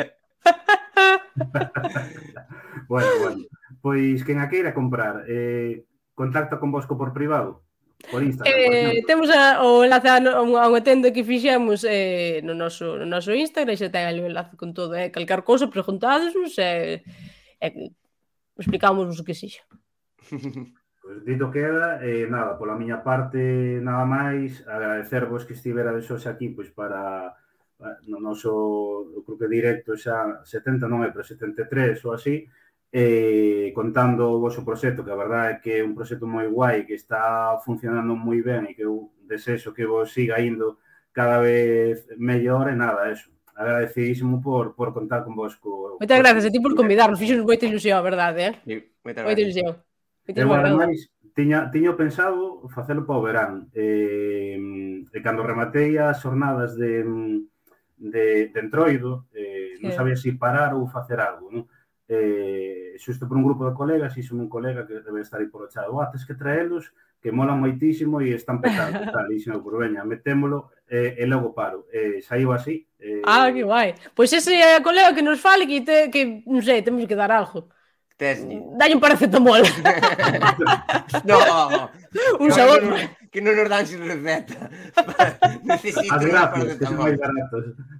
Bueno, pois quen a queira comprar, contacta con vosco por privado? Por Instagram, temos o enlace a unha tenda que fixemos no noso Instagram, xa ten ali o enlace con todo, calcar cousa, preguntadesnos e explicamos o que sexa. Pois dito queda, nada, pola miña parte nada máis, agradecervos que estiverades hoxe aquí pois para no noso grupo directo xa 70 non é, pero 73 ou así, contando o vosso proxecto, que a verdade é que é un proxecto moi guai, que está funcionando moi ben e que eu desexo que vos siga indo cada vez mellor e nada, eso. Agradecidísimo por contar con vosco. Moitas gracias a ti por convidarnos, fixos moita ilusión, a verdade, moita ilusión. Eu, ademais, tiño pensado facelo para o verán, e cando rematei as jornadas de Entroido, non sabía se parar ou facer algo, non? Xusto por un grupo de colegas, xixo un colega que debe estar aí por o chat, tes que traelos, que molan moitísimo e están petando, tal, e xino, por veña, metémolo e logo paro. Saiu así. Que guai. Pois ese é a colega que nos fale que non sei, temos que dar algo. Dalle un paracetamol. No, un sabor. Que non nos dan sin receta. Necesito un paracetamol. Que son moi baratos.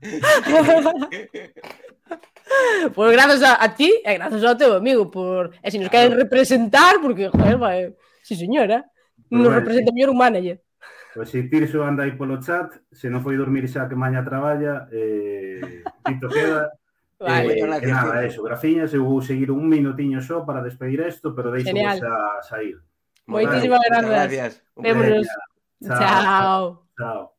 Pois grazas a ti e grazas ao teu amigo por... E se nos queren representar, porque, joder, vai... Sí, señora. Nos representa mellor un manager. Pois se Tirso anda aí polo chat, se non foi dormir xa que maña traballa, dito queda... nada, eso, graciñas, eu vou seguir un minutiño só para despedir isto, pero deixo vos a sair. Moitísimas grazas. Gracias. Vémonos. Chao. Chao.